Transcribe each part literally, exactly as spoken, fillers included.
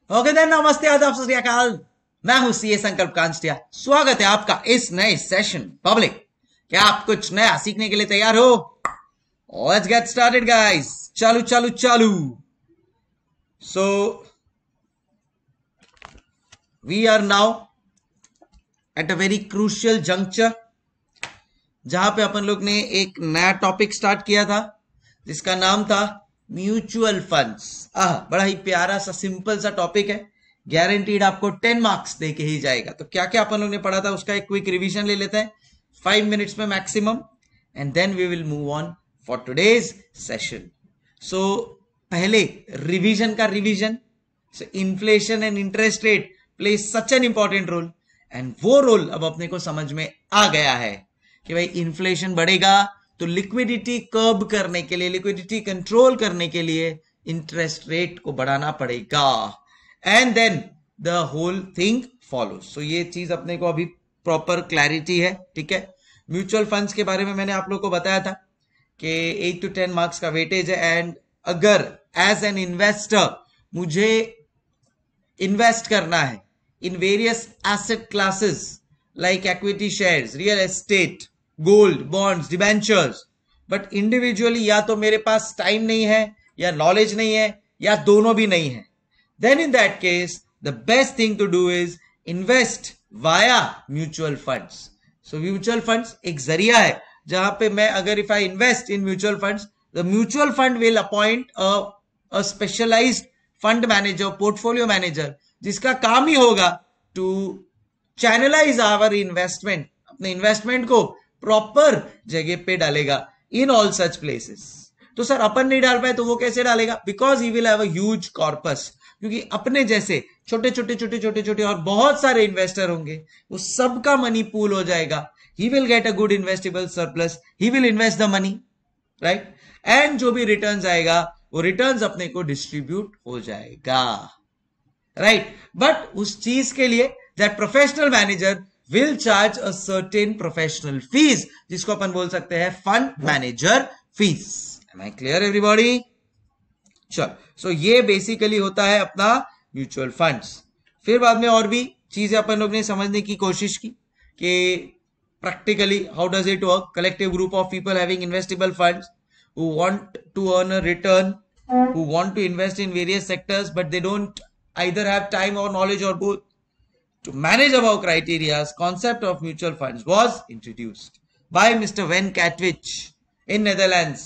Okay then, नमस्ते, आदाब, सत श्री अकाल। मैं हूं सीए संकल्प कांस्टिया। स्वागत है आपका इस नए सेशन पब्लिक। क्या आप कुछ नया सीखने के लिए तैयार हो? Let's get started guys. चालू चालू चालू। So we are now at a very crucial juncture, जहां पे अपन लोग ने एक नया टॉपिक स्टार्ट किया था जिसका नाम था म्यूचुअल फंड्स। आह, बड़ा ही प्यारा सा सिंपल सा टॉपिक है, गारंटीड आपको टेन मार्क्स दे के ही जाएगा। तो क्या क्या अपन लोग ने पढ़ा था उसका एक क्विक रिवीजन ले लेते हैं, फाइव मिनट्स में maximum, and then we will move on for today's session. So पहले रिवीजन का रिवीजन। So inflation and interest rate play such an important role, and वो रोल अब अपने को समझ में आ गया है कि भाई इन्फ्लेशन बढ़ेगा तो लिक्विडिटी कर्ब करने के लिए, लिक्विडिटी कंट्रोल करने के लिए इंटरेस्ट रेट को बढ़ाना पड़ेगा, and then the whole thing follows. So ये चीज अपने को अभी प्रॉपर क्लैरिटी है, ठीक है। म्यूचुअल फंड्स के बारे में मैंने आप लोग को बताया था कि एट टू टेन मार्क्स का वेटेज है, एंड अगर एज एन इन्वेस्टर मुझे इन्वेस्ट करना है in various asset classes like equity shares, real estate, gold, bonds, debentures, but individually या तो मेरे पास टाइम नहीं है या नॉलेज नहीं है या दोनों भी नहीं है, then in that case the best thing to do is invest via mutual funds. So mutual funds एक जरिया है जहां पे मैं अगर if I invest in mutual funds, the mutual fund will appoint a, a specialized fund manager, portfolio manager, जिसका काम ही होगा to channelize our investment, अपने इन्वेस्टमेंट को प्रॉपर जगह पे डालेगा इन ऑल सच प्लेसेस। तो सर अपन नहीं डाल पाए तो वो कैसे डालेगा? Because he will have a huge corpus, क्योंकि अपने जैसे छोटे छोटे छोटे छोटे छोटे और बहुत सारे इन्वेस्टर होंगे, वो सबका मनी पूल हो जाएगा। He will get a good investable surplus, he will invest the money, right, and जो भी रिटर्न्स आएगा वो रिटर्न्स अपने को डिस्ट्रीब्यूट हो जाएगा, राइट। बट उस चीज के लिए that professional manager will charge a certain professional fees, जिसको अपन बोल सकते हैं fund manager fees. Am I clear everybody? चलो, सो ये बेसिकली होता है अपना म्यूचुअल फंड्स। फिर बाद में और भी चीजें अपन लोग ने समझने की कोशिश की कि practically how does it work. Collective group of people having investable funds who want to earn a return, who want to invest in various sectors, but they don't either have time or knowledge or both. To manage above criteria, concept of mutual funds was introduced by Mister Wen Katwich in Netherlands,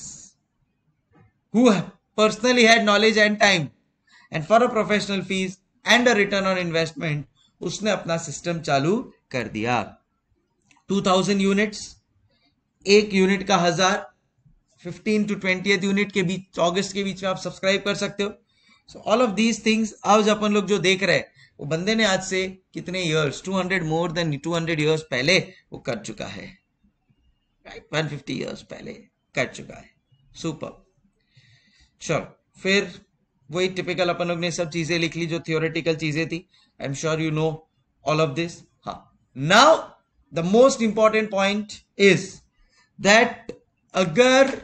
who personally had knowledge and time, and for a professional fees and a return on investment, उसने अपना system चालू कर दिया। Two thousand units, एक unit का हजार, fifteen to twenty unit के बीच, अगस्त के बीच में आप सब्सक्राइब कर सकते हो। So all of these things आज अपन लोग जो देख रहे हैं वो बंदे ने आज से कितने years, two hundred more than two hundred years पहले वो कर चुका है, राइट, वन फिफ्टी इयर्स पहले कर चुका है। सुपर। चलो, फिर वही टिपिकल अपन लोग ने सब चीजें लिख ली जो थियोरेटिकल चीजें थी। I am sure you know all of this. हाँ, now the most important point is that अगर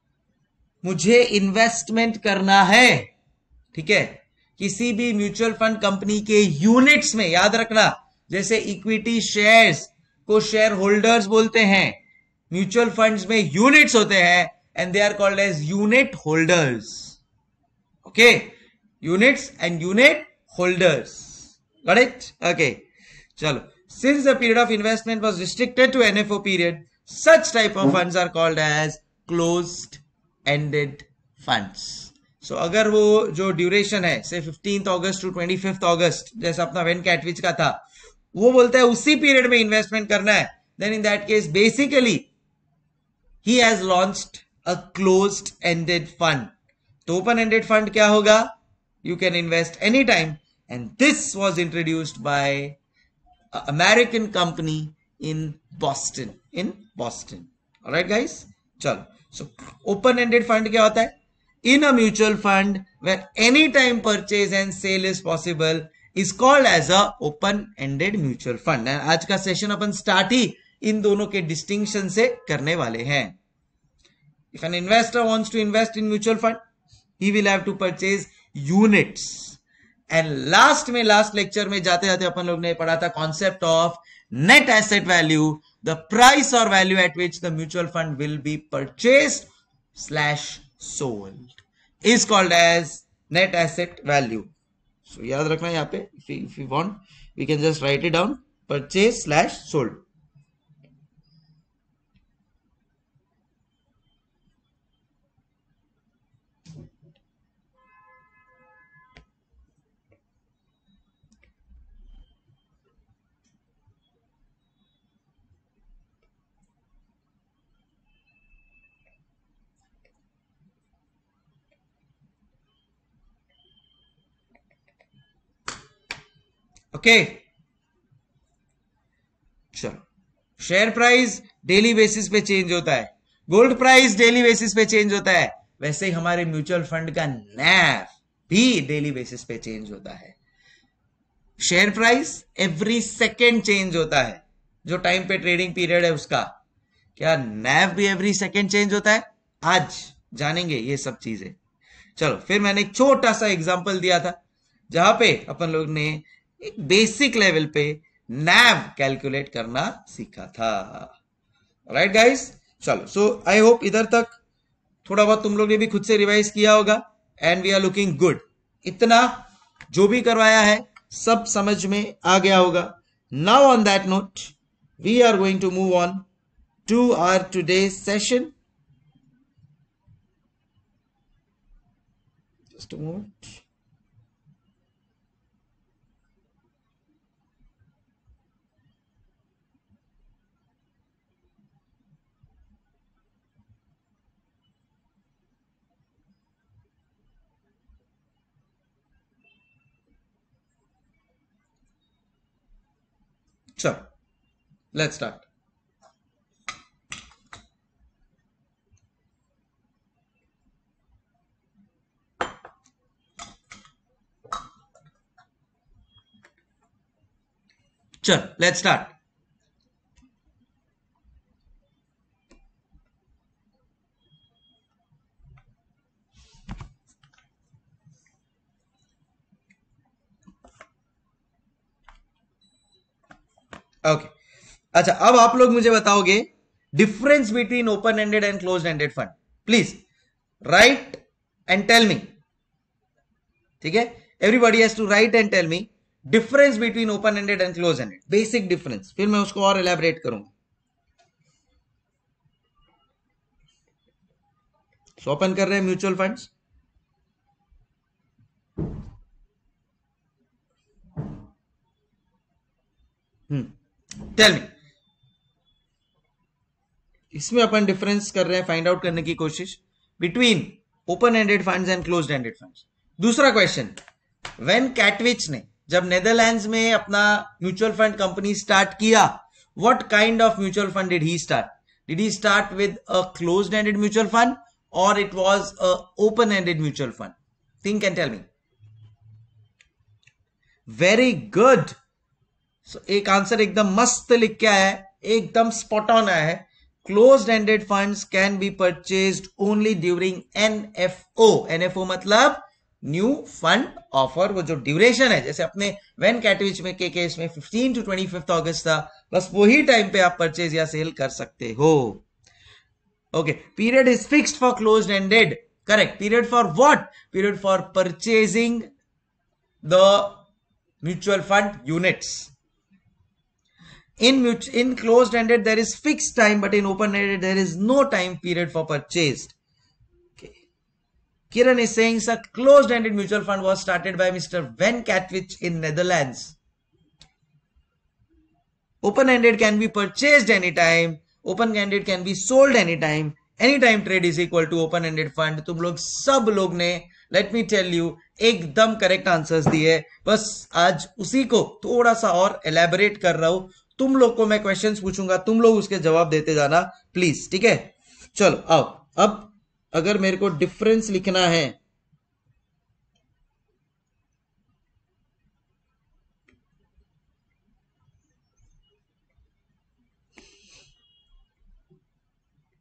मुझे इन्वेस्टमेंट करना है, ठीक है, किसी भी म्यूचुअल फंड कंपनी के यूनिट्स में, याद रखना, जैसे इक्विटी शेयर्स को शेयर होल्डर्स बोलते हैं, म्यूचुअल फंड्स में यूनिट्स होते हैं, and they are called as unit holders. Okay, units and unit holders. Got it? Okay. Chalo. Since the period of investment was restricted to N F O period, such type of funds are called as closed-ended funds. So अगर वो जो duration है, से fifteenth August to twenty fifth August, जैसा अपना when कैटविच का था, वो बोलता है उसी पीरियड में इन्वेस्टमेंट करना है, then in that case basically he has launched a closed ended fund. तो open ended fund क्या होगा? You can invest anytime, and this was introduced by an American company in Boston. In Boston. Alright guys? चलो. So open ended fund क्या होता है? In a mutual fund where any time purchase and sale is possible is called as a open ended mutual fund. And आज का session अपन start ही इन दोनों के distinction से करने वाले हैं। If an investor wants to invest in mutual fund, he will have to purchase units. And last में last lecture में जाते जाते अपन लोग ने पढ़ा था concept of net asset value, the price और value at which the mutual fund will be purchased slash sold is called as net asset value. So याद रखना यहाँ पे, if you want we can just write it down, purchase slash sold. Okay okay. चलो, share price daily basis पे change होता है, gold price daily basis पे change होता है, वैसे ही हमारे म्यूचुअल फंड का नैव भी डेली बेसिस पे चेंज होता है. Share price every second change होता है, जो टाइम पे ट्रेडिंग पीरियड है उसका. क्या नैव भी एवरी सेकेंड चेंज होता है? आज जानेंगे ये सब चीजें. चलो, फिर मैंने एक छोटा सा एग्जांपल दिया था जहां पे अपन लोग ने एक बेसिक लेवल पे नैव कैलकुलेट करना सीखा था. राइट गाइस, चलो, सो आई होप इधर तक थोड़ा बहुत तुम लोग ने भी खुद से रिवाइज किया होगा and we are looking good. इतना जो भी करवाया है सब समझ में आ गया होगा. Now on that note we are going to move on to our today's session. Just a moment. Sure, let's start. Sure, let's start. Okay okay. अच्छा, अब आप लोग मुझे बताओगे difference between open ended and close ended fund. Please write and tell me. ठीक है, everybody has to write and tell me difference between open ended and close ended, basic difference. फिर मैं उसको और एलैबोरेट करूंगा. सो ओपन कर रहे हैं mutual funds. Hmm tell me. इसमें अपन डिफरेंस कर रहे हैं, फाइंड आउट करने की कोशिश between open ended funds and closed ended funds. दूसरा क्वेश्चन, व्हेन कैटविच ने जब नेदरलैंड्स में अपना म्यूचुअल फंड कंपनी स्टार्ट किया, what kind of mutual fund did he start? Did he start with a closed ended mutual fund और it was a open ended mutual fund? Think and tell me. Very good. So एक answer एकदम मस्त लिख के आया है, एकदम spot on आया है. Closed ended funds can be purchased only during NFO. NFO मतलब न्यू फंड ऑफर. वो जो ड्यूरेशन है, जैसे अपने वेन कैटविच में के केस में fifteen to twenty fifth August था, बस वही टाइम पे आप परचेज या सेल कर सकते हो. Okay, period is fixed for closed ended. Correct. Period for what? Period for purchasing the mutual fund units. In in closed ended there is fixed time, but in open ended there is no time period for purchase. Okay. Kiran is saying a closed ended mutual fund was started by Mister Van Katwijk in Netherlands. Open ended can be purchased anytime. Open ended can be sold anytime. Anytime trade is equal to open ended fund. तुम लोग सब लोग ने let me tell you एकदम correct answers दिए. बस आज उसी को थोड़ा सा और एलैबोरेट कर रहा हूं. तुम लोग को मैं क्वेश्चंस पूछूंगा, तुम लोग उसके जवाब देते जाना प्लीज. ठीक है, चलो आओ. अब अगर मेरे को डिफरेंस लिखना है,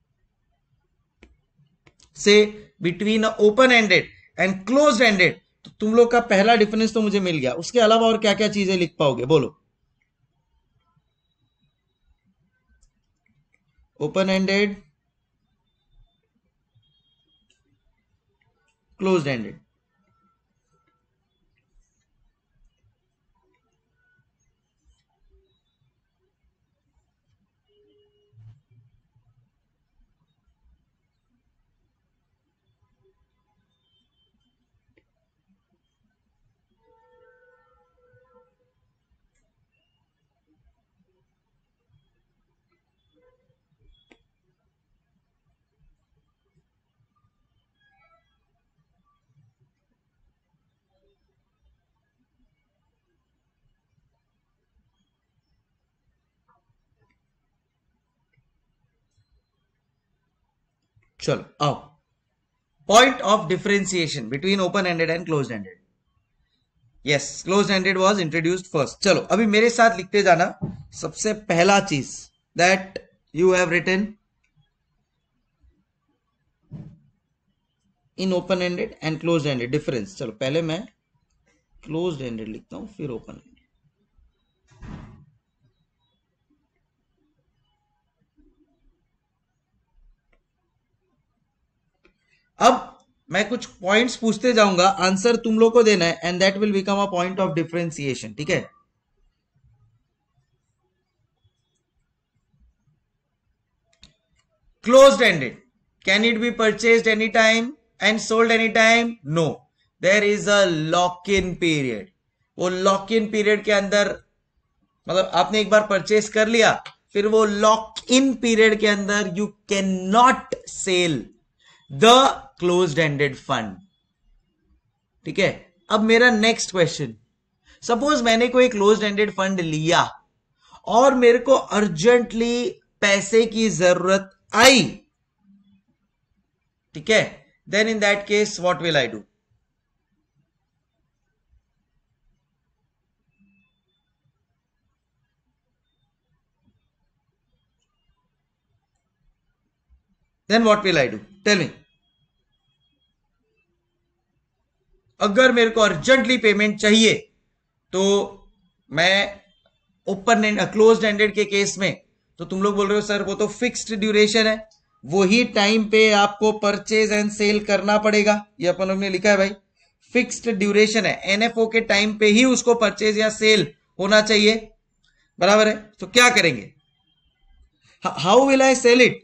से between open ended and closed ended, तो तुम लोग का पहला डिफरेंस तो मुझे मिल गया, उसके अलावा और क्या क्या चीजें लिख पाओगे बोलो। Open ended, closed ended. चलो आओ, point of differentiation between open ended and closed ended. Yes, closed ended was introduced first. चलो अभी मेरे साथ लिखते जाना। सबसे पहला चीज that you have written in open ended and closed ended difference. चलो पहले मैं क्लोज्ड एंडेड लिखता हूं, फिर ओपन एंडेड। अब मैं कुछ पॉइंट्स पूछते जाऊंगा, आंसर तुम लोग को देना है, and that will become a point of differentiation. ठीक है, closed ended, can it be purchased any time and sold any time? No, there is a lock in period. वो लॉक इन पीरियड के अंदर, मतलब आपने एक बार परचेज कर लिया, फिर वो लॉक इन पीरियड के अंदर you can not sell the closed ended fund. ठीक है, अब मेरा नेक्स्ट क्वेश्चन, सपोज मैंने कोई क्लोज्ड एंडेड फंड लिया और मेरे को अर्जेंटली पैसे की जरूरत आई, ठीक है, then in that case what will I do? Then what will I do, tell me. अगर मेरे को अर्जेंटली पेमेंट चाहिए तो मैं ओपन एंड क्लोज्ड एंडेड के केस में, तो तुम लोग बोल रहे हो सर वो तो फिक्स्ड ड्यूरेशन है, वही टाइम पे आपको परचेज एंड सेल करना पड़ेगा। ये अपन लोग ने लिखा है भाई, फिक्स्ड ड्यूरेशन है, एनएफओ के टाइम पे ही उसको परचेज या सेल होना चाहिए, बराबर है। तो क्या करेंगे? How will I sell it?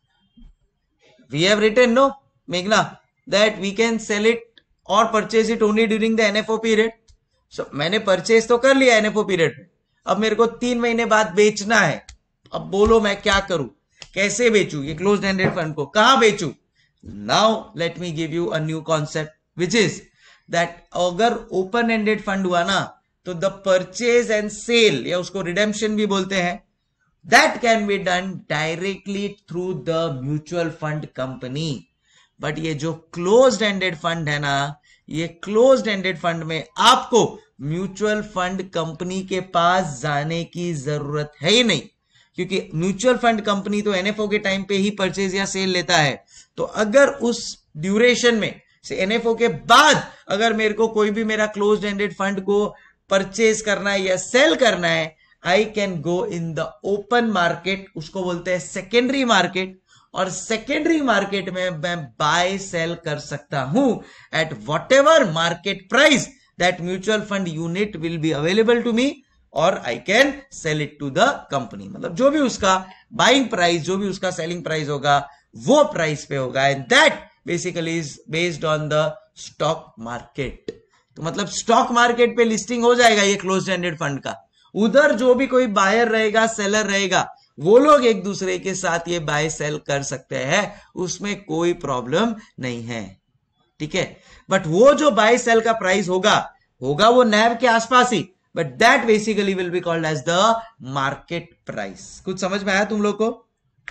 We have written no मेघना that we can sell it और purchase it only during the NFO period. So मैंने परचेज तो कर लिया एनएफओ पीरियड में, अब मेरे को तीन महीने बाद बेचना है। अब बोलो मैं क्या करूं, कैसे बेचूं ये क्लोज्ड एंडेड फंड को, कहां बेचूं? Now let me give you a new concept which is that अगर ओपन एंडेड फंड हुआ ना, तो द परचेज एंड सेल, या उसको रिडेम्पशन भी बोलते हैं, that can be done directly through the mutual fund company. But ये जो क्लोज्ड एंडेड फंड है ना, ये क्लोज्ड एंडेड फंड में आपको म्यूचुअल फंड कंपनी के पास जाने की जरूरत है ही नहीं, क्योंकि म्यूचुअल फंड कंपनी तो एनएफओ के टाइम पे ही परचेज या सेल लेता है। तो अगर उस ड्यूरेशन में से एनएफओ के बाद अगर मेरे को कोई भी मेरा क्लोज्ड एंडेड फंड को परचेज करना है या सेल करना है, I can go in the open market, उसको बोलते हैं सेकेंडरी मार्केट, और सेकेंडरी मार्केट में मैं बाय सेल कर सकता हूं at whatever market price that mutual fund unit will be available to me, और I can sell it to the company. मतलब जो भी उसका बाइंग प्राइस, जो भी उसका सेलिंग प्राइस होगा, वो प्राइस पे होगा, and that basically is based on the stock market. तो मतलब स्टॉक मार्केट पे लिस्टिंग हो जाएगा ये क्लोज्ड एंडेड फंड का, उधर जो भी कोई बायर रहेगा, सेलर रहेगा, वो लोग एक दूसरे के साथ ये बाय सेल कर सकते हैं, उसमें कोई प्रॉब्लम नहीं है। ठीक है, बट वो जो बाय सेल का प्राइस होगा होगा वो नैव के आसपास ही, but that basically will be called as the market price. कुछ समझ में आया तुम लोग को?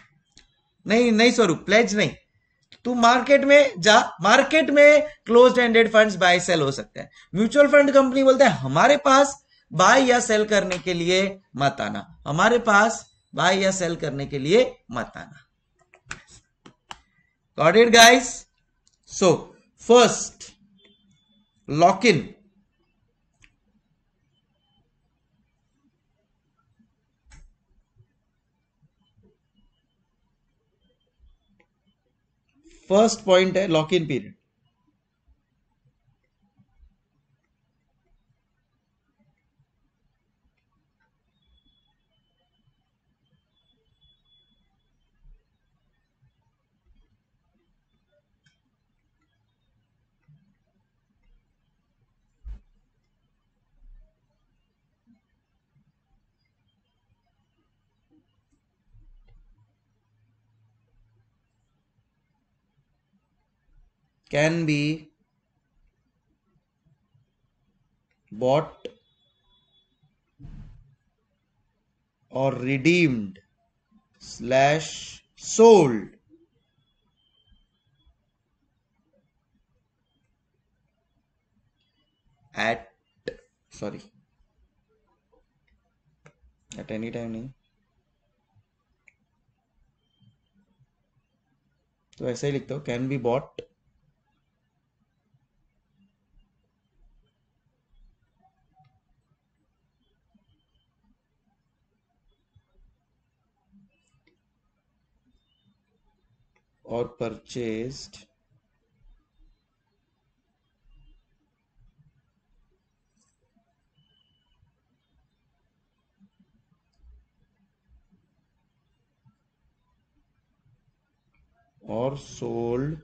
नहीं नहीं स्वरूप, प्लेज नहीं, तू मार्केट में जा, मार्केट में closed ended funds buy sell हो सकते हैं। म्यूचुअल फंड कंपनी बोलते हैं हमारे पास बाय या सेल करने के लिए मत आना, हमारे पास बाय या सेल करने के लिए मत आना। Got it guys? So first lock in, first point है lock in period. Can be bought or redeemed slash sold at, sorry, at any time नहीं, तो ऐसे ही लिखता हूँ, can be bought or purchased or sold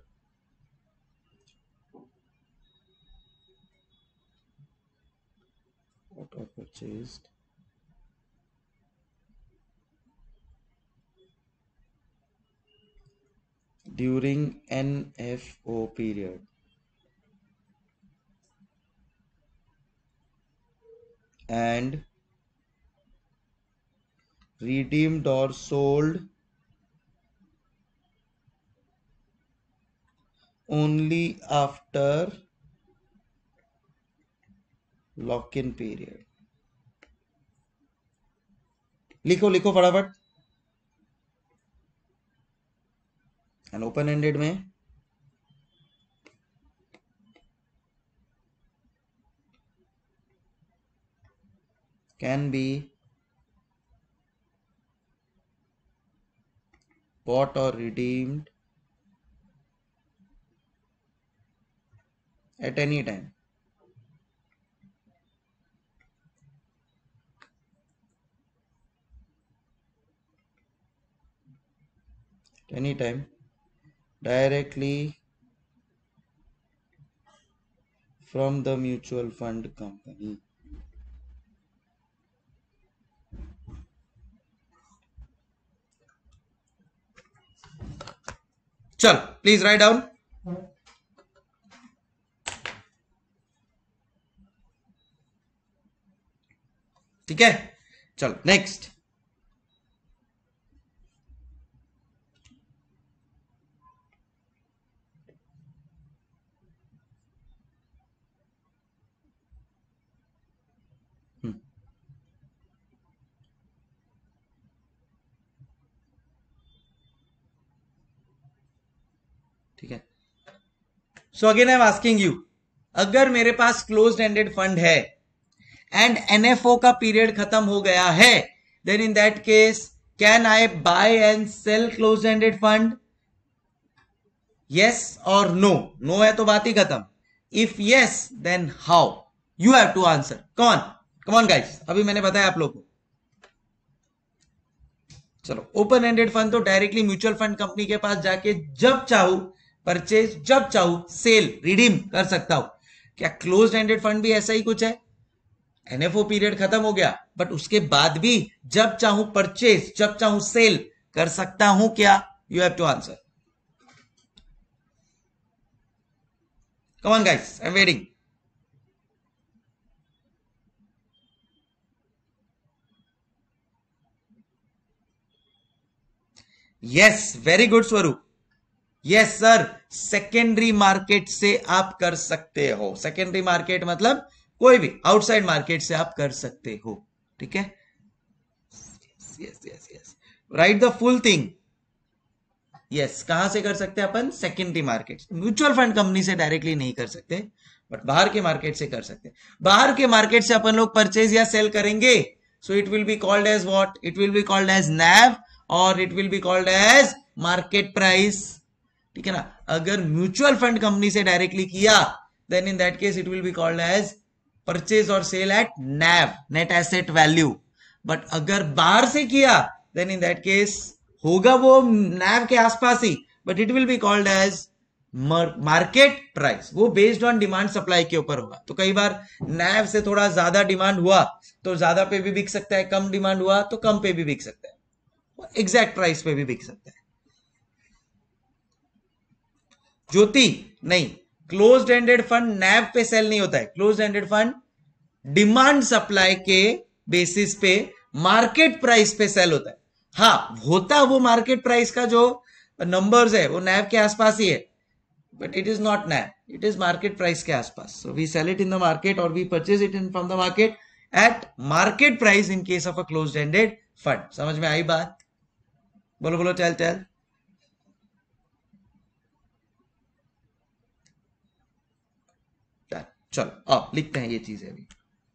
or purchased during N F O period and redeemed or sold only after lock-in period। लिखो लिखो फटाफट। And open ended में can be bought or redeemed at any time at any time directly from the mutual fund company। चल please write down. ठीक है, चलो next. ठीक है, so again I am asking you, अगर मेरे पास क्लोज्ड एंडेड फंड है एंड एनएफओ का पीरियड खत्म हो गया है, then in that case can I buy and sell closed ended fund? Yes और नो? नो है तो बात ही खत्म। If yes then how? You have to answer. Come on come on guys, अभी मैंने बताया आप लोग को। चलो, ओपन एंडेड फंड तो डायरेक्टली म्यूचुअल फंड कंपनी के पास जाके जब चाहूं परचेज, जब चाहूं सेल, रिडीम कर सकता हूं। क्या क्लोज्ड एंडेड फंड भी ऐसा ही कुछ है? एनएफओ पीरियड खत्म हो गया बट उसके बाद भी जब चाहूं परचेज, जब चाहूं सेल कर सकता हूं क्या? You have to answer. Come on guys, I am waiting. Yes, very good Swaroop. Yes sir, secondary market से आप कर सकते हो। सेकेंडरी मार्केट मतलब कोई भी आउटसाइड मार्केट से आप कर सकते हो। ठीक है, yes yes yes, right the full thing. Yes, कहां से कर सकते हैं अपन? Secondary market. Mutual fund company से डायरेक्टली नहीं कर सकते बट बाहर के मार्केट से कर सकते हैं। बाहर के मार्केट से अपन लोग परचेज या सेल करेंगे, so it will be called as what, it will be called as NAV और it will be called as market price. ठीक है ना। अगर म्यूचुअल फंड कंपनी से डायरेक्टली किया then in that case it will be called as purchase और sell at NAV, net asset value. But अगर बाहर से किया देन इन दैट केस होगा वो नैव के आसपास ही, but it will be called as market price. वो बेस्ड ऑन डिमांड सप्लाई के ऊपर होगा। तो कई बार नैव से थोड़ा ज्यादा डिमांड हुआ तो ज्यादा पे भी बिक सकता है, कम डिमांड हुआ तो कम पे भी बिक सकता है, एग्जैक्ट प्राइस पे भी बिक सकता है। ज्योति नहीं, क्लोज्ड एंडेड फंड नैव पे सेल नहीं होता है। Closed ended fund demand supply के बेसिस पे मार्केट प्राइस पे सेल होता है। हाँ, होता वो मार्केट प्राइस का जो नंबर्स है वो नैव के आसपास ही है, but it is not N A V, it is market price के आसपास। So we sell it in the market or we purchase it in from the market at market price in case of a closed ended fund। समझ में आई बात? बोलो बोलो, चल चल। चलो अब लिखते हैं ये चीजें अभी।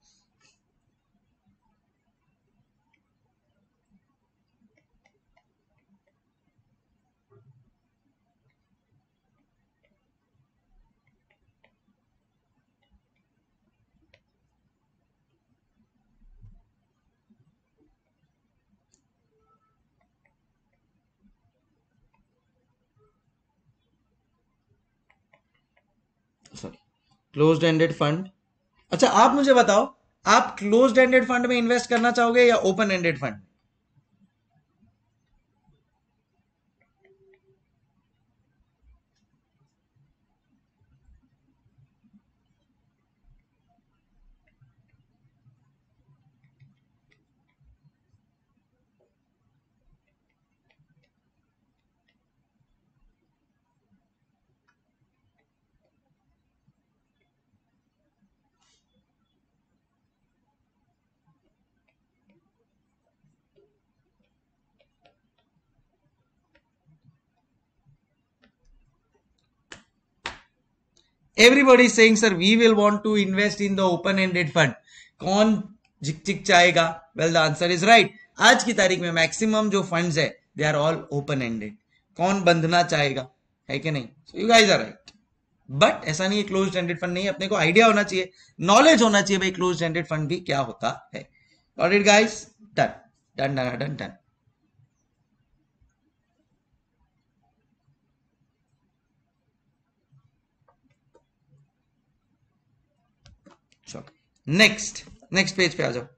Sorry, closed ended fund. अच्छा आप मुझे बताओ, आप क्लोज्ड एंडेड फंड में इन्वेस्ट करना चाहोगे या open ended fund? Everybody is saying sir we will want to invest in the open ended fund। कौन झिक झिक चाहेगा? Well the answer is right. आज की तारीख में मैक्सिमम जो फंड्स है they are all open ended. कौन बंधना चाहेगा, है कि नहीं? So you guys are right. But ऐसा नहीं है क्लोज्ड एंडेड फंड नहीं है, अपने को आइडिया होना चाहिए, नॉलेज होना चाहिए भाई क्लोज्ड एंडेड फंड भी क्या होता है। Got it guys? Done done done done done. चलो नेक्स्ट नेक्स्ट पेज पे आ जाओ।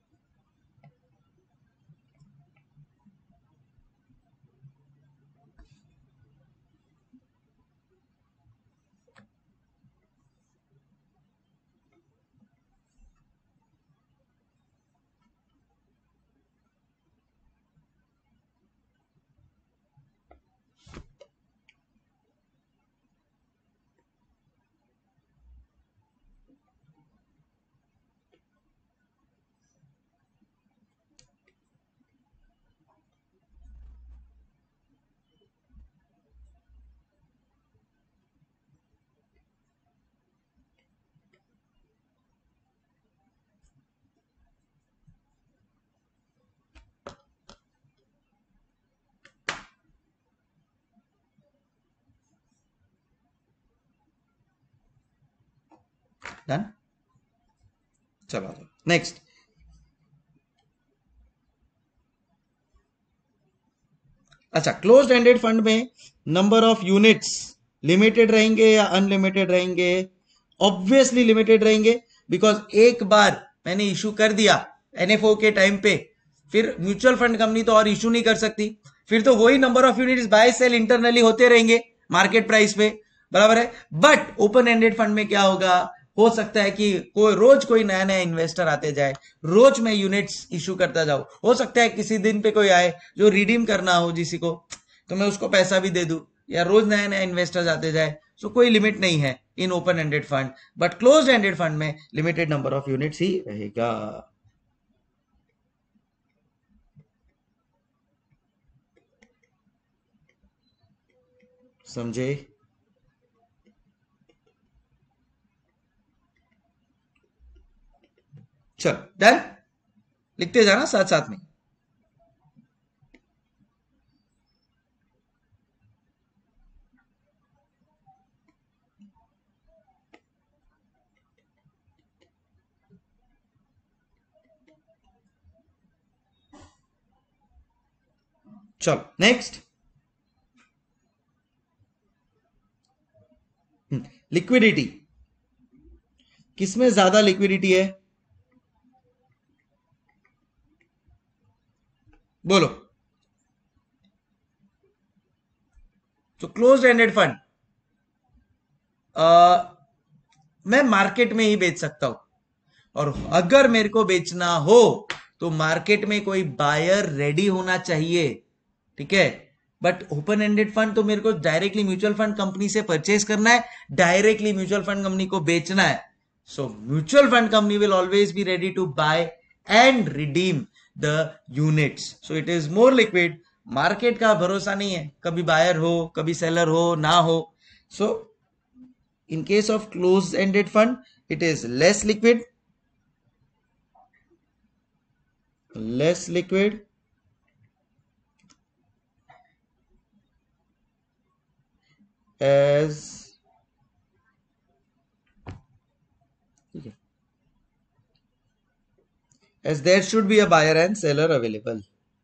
डन। चलो नेक्स्ट। अच्छा, क्लोज्ड एंडेड फंड में नंबर ऑफ यूनिट्स लिमिटेड रहेंगे या अनलिमिटेड रहेंगे? ऑब्वियसली लिमिटेड रहेंगे, बिकॉज एक बार मैंने इशू कर दिया एनएफओ के टाइम पे, फिर म्यूचुअल फंड कंपनी तो और इशू नहीं कर सकती, फिर तो वही number of units buy sell internally होते रहेंगे मार्केट प्राइस पे, बराबर है। बट ओपन एंडेड फंड में क्या होगा, हो सकता है कि कोई रोज कोई नया नया इन्वेस्टर आते जाए, रोज मैं यूनिट्स इशू करता जाऊं। हो सकता है किसी दिन पे कोई आए जो रिडीम करना हो जिसी को, तो मैं उसको पैसा भी दे दूं, या रोज नया नया इन्वेस्टर्स आते जाए। सो कोई लिमिट नहीं है in open ended fund, but close ended fund में लिमिटेड नंबर ऑफ यूनिट्स ही रहेगा। समझे? चल डन, लिखते जाना साथ साथ में। चलो नेक्स्ट, लिक्विडिटी। किसमें ज्यादा लिक्विडिटी है, बोलो। तो क्लोज एंडेड फंड मैं मार्केट में ही बेच सकता हूं, और अगर मेरे को बेचना हो तो मार्केट में कोई बायर रेडी होना चाहिए, ठीक है। बट ओपन एंडेड फंड तो मेरे को डायरेक्टली म्यूचुअल फंड कंपनी से परचेज करना है, डायरेक्टली म्यूचुअल फंड कंपनी को बेचना है। So mutual fund company will always be ready to buy and redeem the units, so it is more liquid. Market का भरोसा नहीं है, कभी बायर हो कभी सेलर हो ना हो। So in case of close ended fund it is less liquid, less liquid as as there should be a buyer and seller available.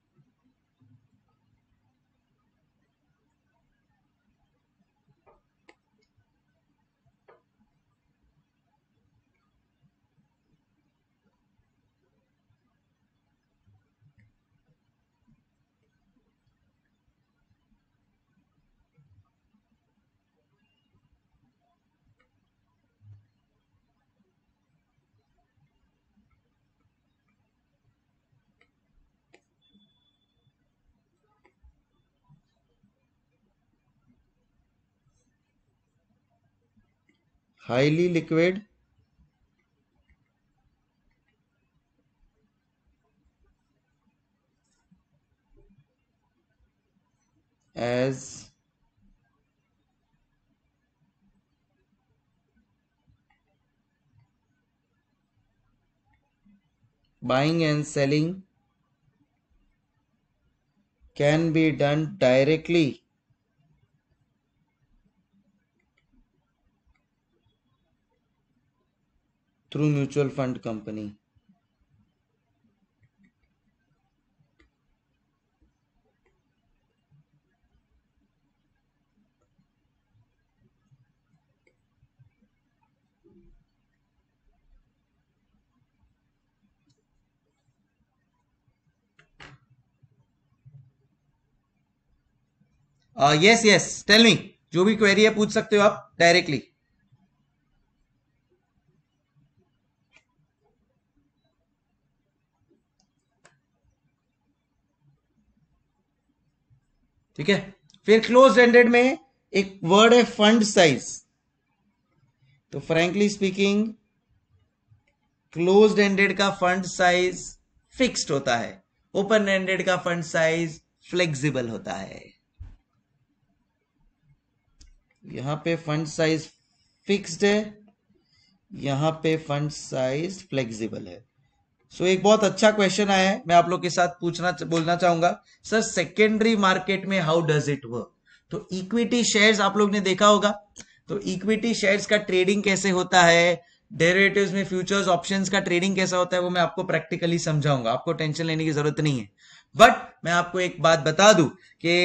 Highly liquid as buying and selling can be done directly through mutual fund company. Yes yes tell me, जो भी query है पूछ सकते हो आप directly. ठीक है, फिर क्लोज एंडेड में एक वर्ड है फंड साइज। तो फ्रैंकली स्पीकिंग क्लोज्ड एंडेड का फंड साइज फिक्स्ड होता है, ओपन एंडेड का फंड साइज फ्लेक्सिबल होता है। यहां पे फंड साइज फिक्स्ड है, यहां पे फंड साइज फ्लेक्सिबल है। सो so, एक बहुत अच्छा क्वेश्चन आया है, मैं आप लोग के साथ पूछना बोलना चाहूंगा। सर सेकेंडरी मार्केट में हाउ डज इट वर्क? तो इक्विटी शेयर्स आप लोग ने देखा होगा, तो इक्विटी शेयर्स का ट्रेडिंग कैसे होता है, डेरिवेटिव्स में फ्यूचर्स ऑप्शंस का ट्रेडिंग कैसा होता है, वो मैं आपको प्रैक्टिकली समझाऊंगा, आपको टेंशन लेने की जरूरत नहीं है। बट मैं आपको एक बात बता दूं कि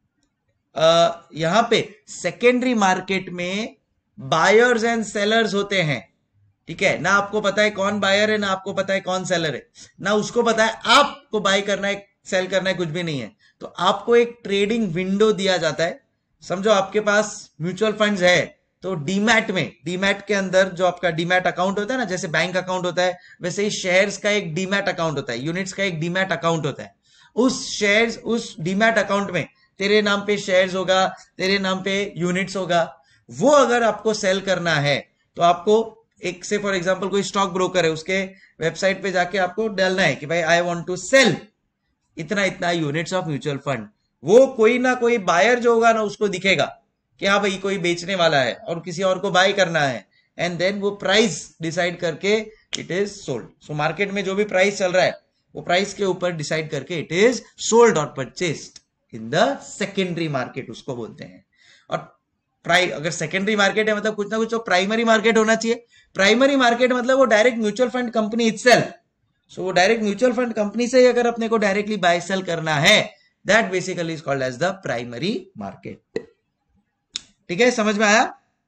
यहां पे सेकेंडरी मार्केट में बायर्स एंड सेलर्स होते हैं, ठीक है ना। आपको पता है कौन बायर है, ना आपको पता है कौन सेलर है, ना उसको पता है आपको बाय करना है सेल करना है, कुछ भी नहीं है। तो आपको एक ट्रेडिंग विंडो दिया जाता है। समझो आपके पास म्यूचुअल फंड्स है, तो डीमैट में, डीमैट के अंदर जो आपका डीमैट अकाउंट होता है ना, जैसे बैंक अकाउंट होता है वैसे ही शेयर्स का एक डीमैट अकाउंट होता है, यूनिट्स का एक डीमैट अकाउंट होता है। उस शेयर्स उस डीमैट अकाउंट में तेरे नाम पे शेयर्स होगा, तेरे नाम पे यूनिट्स होगा। वो अगर आपको सेल करना है तो आपको एक से फॉर एग्जांपल कोई स्टॉक ब्रोकर है, उसके वेबसाइट पे जाके आपको डालना है कि भाई आई वांट टू सेल इतना इतना यूनिट्स ऑफ म्यूचुअल फंड। वो कोई ना कोई बायर जो होगा ना उसको दिखेगा कि हाँ भाई कोई बेचने वाला है और किसी और को बाय करना है, एंड देन वो प्राइस डिसाइड करके it is sold. So market में जो भी प्राइस चल रहा है वो प्राइस के ऊपर डिसाइड करके इट इज सोल्ड और purchased in the secondary market उसको बोलते हैं. और प्राइ अगर सेकेंडरी मार्केट है मतलब कुछ ना कुछ तो प्राइमरी मार्केट होना चाहिए. प्राइमरी मार्केट मतलब वो direct mutual fund company itself. So वो डायरेक्ट म्यूचुअल फंड कंपनी से ही अगर अपने को डायरेक्टली बाय सेल करना है, that basically is called as the primary market. ठीक है, समझ में आया?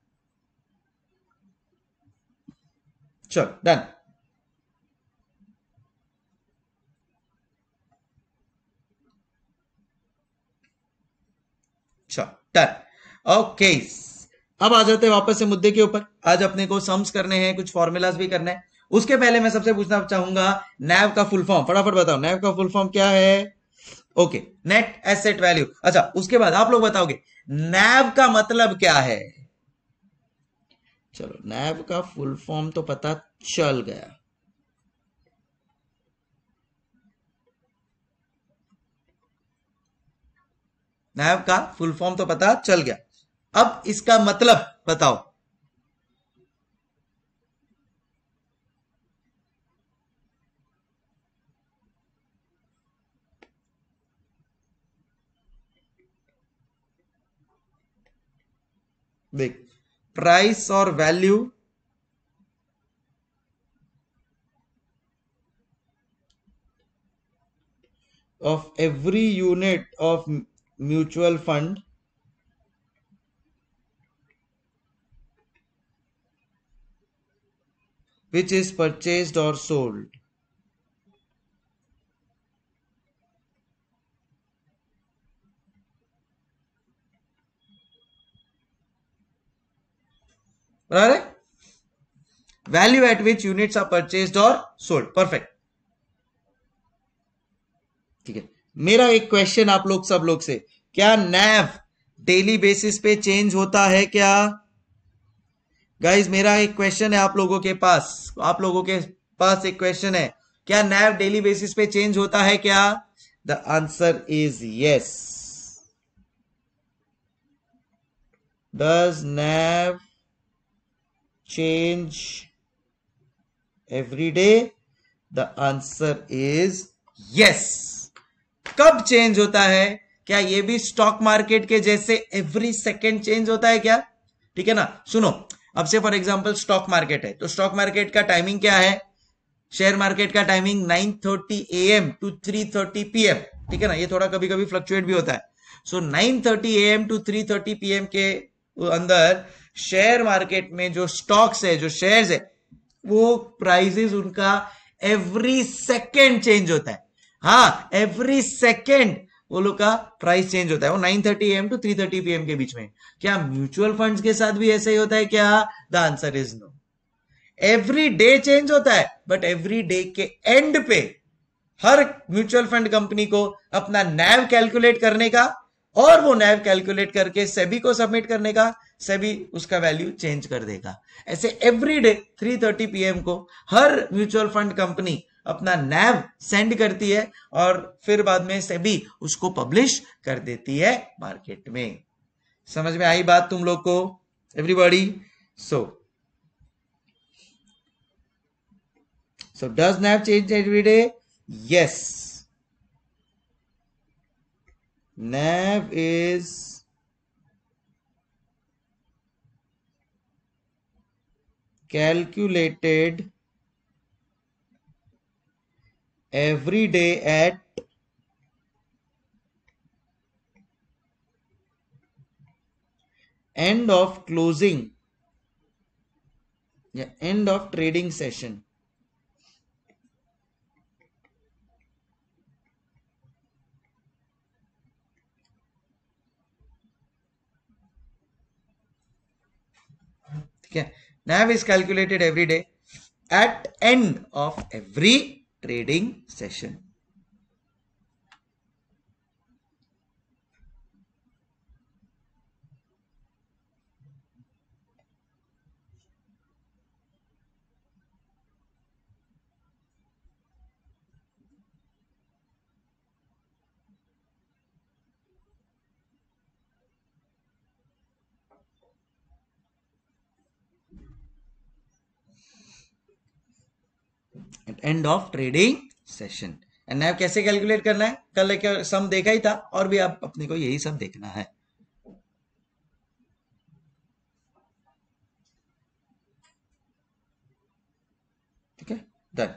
चलो डन. चलो डन. ओके, अब आ जाते हैं वापस से मुद्दे के ऊपर. आज अपने को सम्स करने हैं, कुछ फॉर्मूलाज भी करने हैं. उसके पहले मैं सबसे पूछना चाहूंगा नैव का फुल फॉर्म. फटाफट बताओ नैव का फुल फॉर्म क्या है? Okay, net asset value. अच्छा, उसके बाद आप लोग बताओगे नैव का मतलब क्या है? चलो, नैव का फुल फॉर्म तो पता चल गया. नैव का फुल फॉर्म तो पता चल गया. अब इसका मतलब बताओ. देख, प्राइस और value of every unit of mutual fund which is purchased or sold. बराबर है? Value at which units are purchased और सोल्ड. परफेक्ट. ठीक है, मेरा एक क्वेश्चन आप लोग सब लोग से, क्या नैव डेली बेसिस पे चेंज होता है क्या? गाइज, मेरा एक क्वेश्चन है आप लोगों के पास. आप लोगों के पास एक क्वेश्चन है, क्या नैव डेली बेसिस पे चेंज होता है क्या? The answer is yes. Does NAV change every day? The answer is yes. कब चेंज होता है? क्या ये भी स्टॉक मार्केट के जैसे एवरी सेकेंड चेंज होता है क्या? ठीक है ना. सुनो, अब से फॉर एग्जांपल स्टॉक मार्केट है, तो स्टॉक मार्केट का टाइमिंग क्या है? शेयर मार्केट का timing nine thirty A M to three thirty P M. ठीक है ना, ये थोड़ा कभी कभी फ्लक्चुएट भी होता है. So nine thirty A M to three thirty P M के अंदर शेयर मार्केट में जो स्टॉक्स है, जो शेयर्स है, वो प्राइसेस उनका एवरी सेकेंड चेंज होता है. हाँ, एवरी सेकेंड वो लोग का प्राइस चेंज होता है. वो nine thirty A M to three thirty P M के बीच में. क्या म्यूचुअल फंड्स के साथ भी ऐसा ही होता है क्या? The answer is no. Every day change होता है, बट एवरी डे के एंड पे हर म्यूचुअल फंड कंपनी को अपना नैव कैलकुलेट करने का, और वो नैव कैलकुलेट करके सेबी को सबमिट करने का. सेबी उसका वैल्यू चेंज कर देगा. ऐसे every day three thirty P M को हर म्यूचुअल फंड कंपनी अपना नैव सेंड करती है, और फिर बाद में सेबी उसको पब्लिश कर देती है मार्केट में. समझ में आई बात तुम लोग को? Everybody. So So does N A V change every day? Yes. N A V is calculated every day at end of closing, yeah, end of trading session. ठीक है, N A V is calculated every day at end of every trading session. At end of trading session. And NAV कैसे calculate करना है, कल एक सम देखा ही था, और भी आप अपने को यही सब देखना है। ठीक है, डन।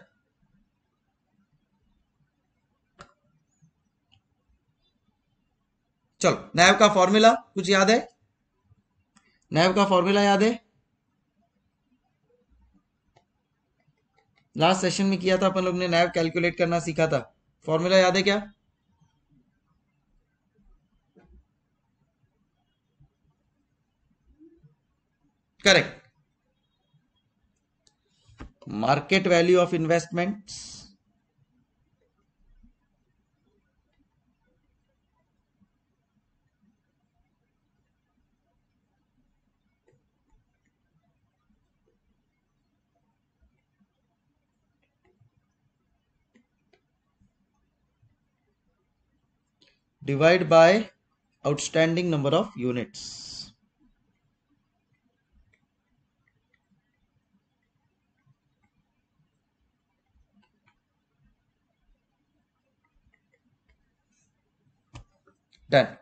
चलो, नैव का फॉर्मूला कुछ याद है? नैव का फॉर्मूला याद है? लास्ट सेशन में किया था अपन लोग ने, नैव कैलकुलेट करना सीखा था। फॉर्मूला याद है क्या? Correct, market value of investments divide by outstanding number of units. Done.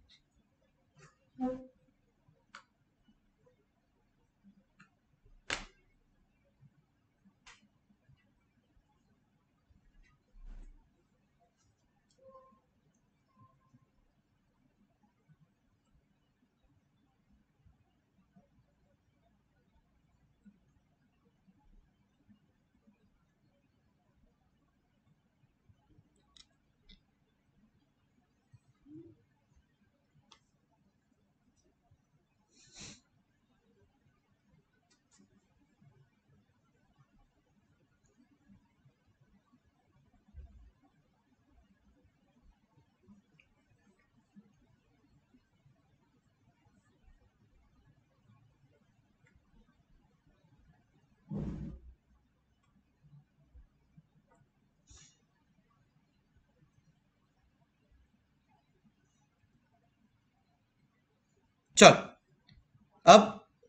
चल, अब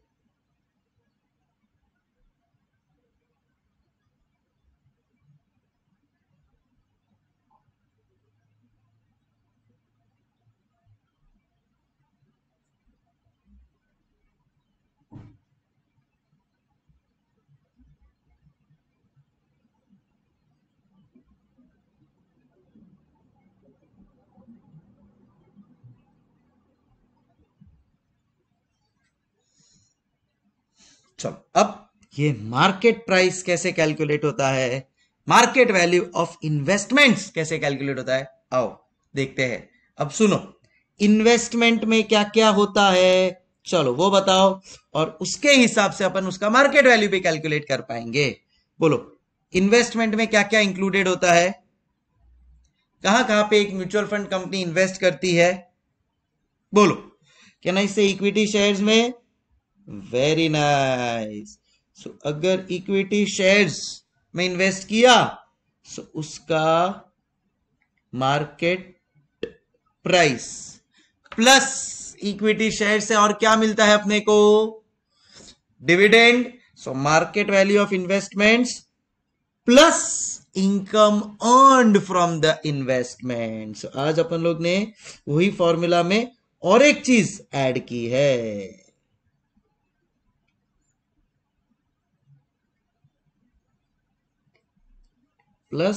चलो, अब ये मार्केट प्राइस कैसे कैलकुलेट होता है, मार्केट वैल्यू ऑफ इन्वेस्टमेंट्स कैसे कैलकुलेट होता है, आओ देखते हैं। अब सुनो, इन्वेस्टमेंट में क्या क्या होता है, चलो वो बताओ, और उसके हिसाब से अपन उसका मार्केट वैल्यू भी कैलकुलेट कर पाएंगे। बोलो, इन्वेस्टमेंट में क्या क्या इंक्लूडेड होता है? कहां कहां पे एक म्यूचुअल फंड कंपनी इन्वेस्ट करती है? बोलो, can I say equity shares में? Very nice. सो अगर इक्विटी शेयर्स में इन्वेस्ट किया सो so उसका market price plus equity share से और क्या मिलता है अपने को? Dividend. So market value of investments plus income earned from the investment. So आज अपन लोग ने वही फॉर्मूला में और एक चीज ऐड की है, plus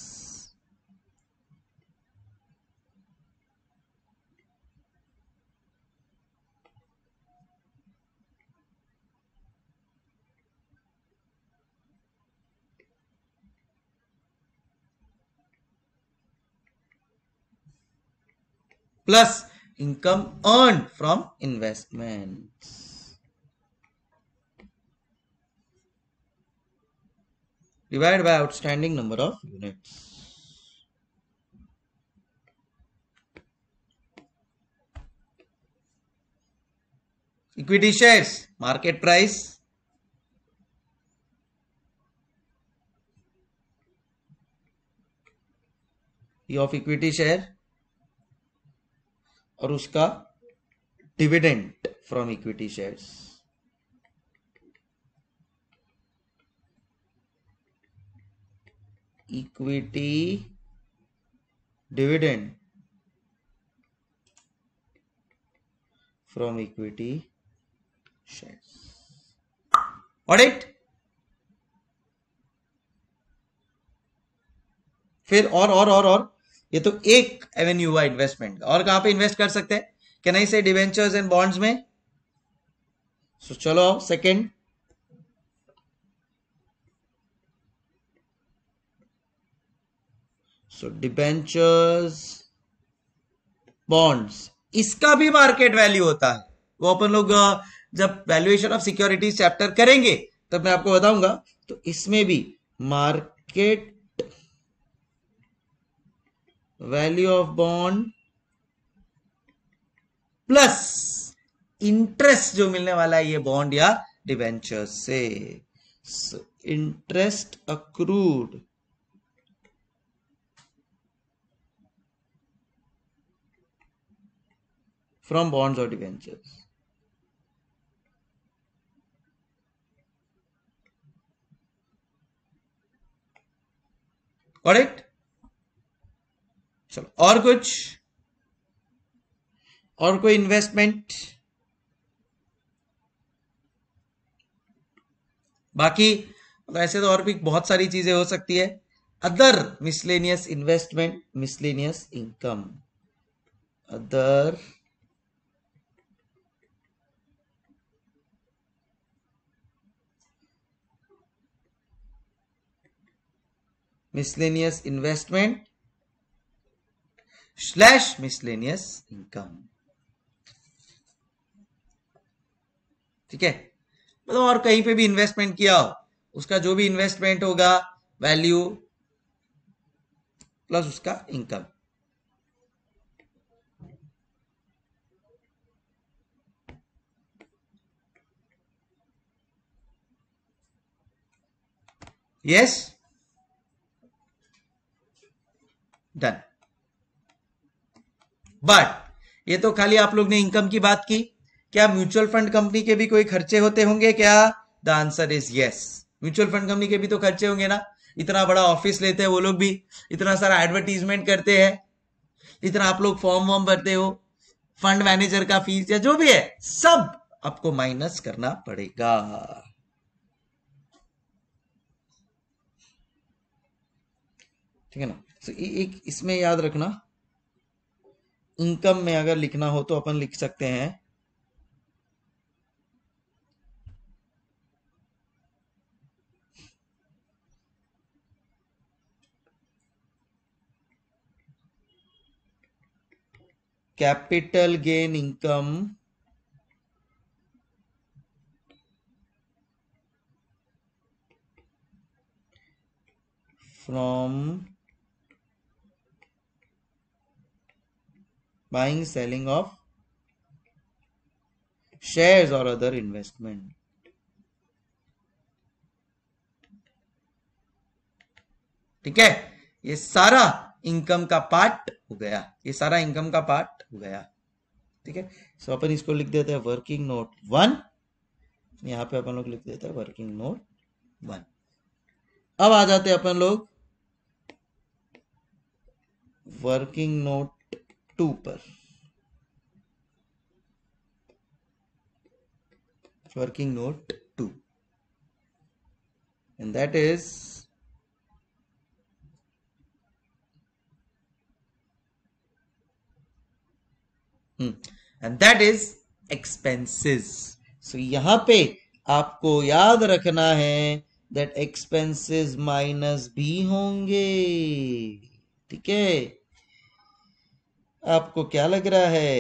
plus income earn from investment divide by outstanding number of units. Equity shares market price of equity share और उसका dividend from equity shares. Equity dividend from equity shares. Audit. फिर और और और और ये तो एक एवेन्यू हुआ इन्वेस्टमेंट का। और कहां पे इन्वेस्ट कर सकते हैं? कैन आई से डिवेंचर्स एंड बॉन्ड्स में? सो so, चलो सेकंड, सो डिबेंचर्स बॉन्ड्स, इसका भी मार्केट वैल्यू होता है। वो अपन लोग जब वैल्यूएशन ऑफ सिक्योरिटीज चैप्टर करेंगे तब मैं आपको बताऊंगा। तो इसमें भी market value of bond plus interest जो मिलने वाला है ये बॉन्ड या डिबेंचर से, interest accrued from bonds or debentures। Correct. चलो और कुछ, और कोई इन्वेस्टमेंट बाकी? ऐसे तो और भी बहुत सारी चीजें हो सकती है। Other miscellaneous investment, miscellaneous income, other miscellaneous investment slash miscellaneous income। ठीक है, मतलब और कहीं पे भी इन्वेस्टमेंट किया हो उसका जो भी इन्वेस्टमेंट होगा वैल्यू प्लस उसका इनकम। Yes, done. बट ये तो खाली आप लोग ने इनकम की बात की, क्या म्यूचुअल फंड कंपनी के भी कोई खर्चे होते होंगे क्या? The answer is yes. Mutual fund company के भी तो खर्चे होंगे ना। इतना बड़ा ऑफिस लेते हैं वो लोग भी, इतना सारा एडवर्टीजमेंट करते हैं, इतना आप लोग फॉर्म वॉर्म भरते हो, फंड मैनेजर का फीस या जो भी है सब आपको माइनस करना पड़ेगा। ठीक है ना। तो एक इसमें याद रखना, इनकम में अगर लिखना हो तो अपन लिख सकते हैं capital gain income from buying selling of shares or other investment। ठीक है, ये सारा इनकम का पार्ट हो गया, ये सारा इनकम का पार्ट हो गया। ठीक है, सो अपन इसको लिख देते हैं वर्किंग नोट वन, यहां पे अपन लोग लिख देते हैं वर्किंग नोट वन। अब आ जाते हैं अपन लोग वर्किंग नोट टू पर। Working note two, and that is and that is expenses. So यहां पे आपको याद रखना है दैट एक्सपेंसेस माइनस भी होंगे। ठीक है, आपको क्या लग रहा है?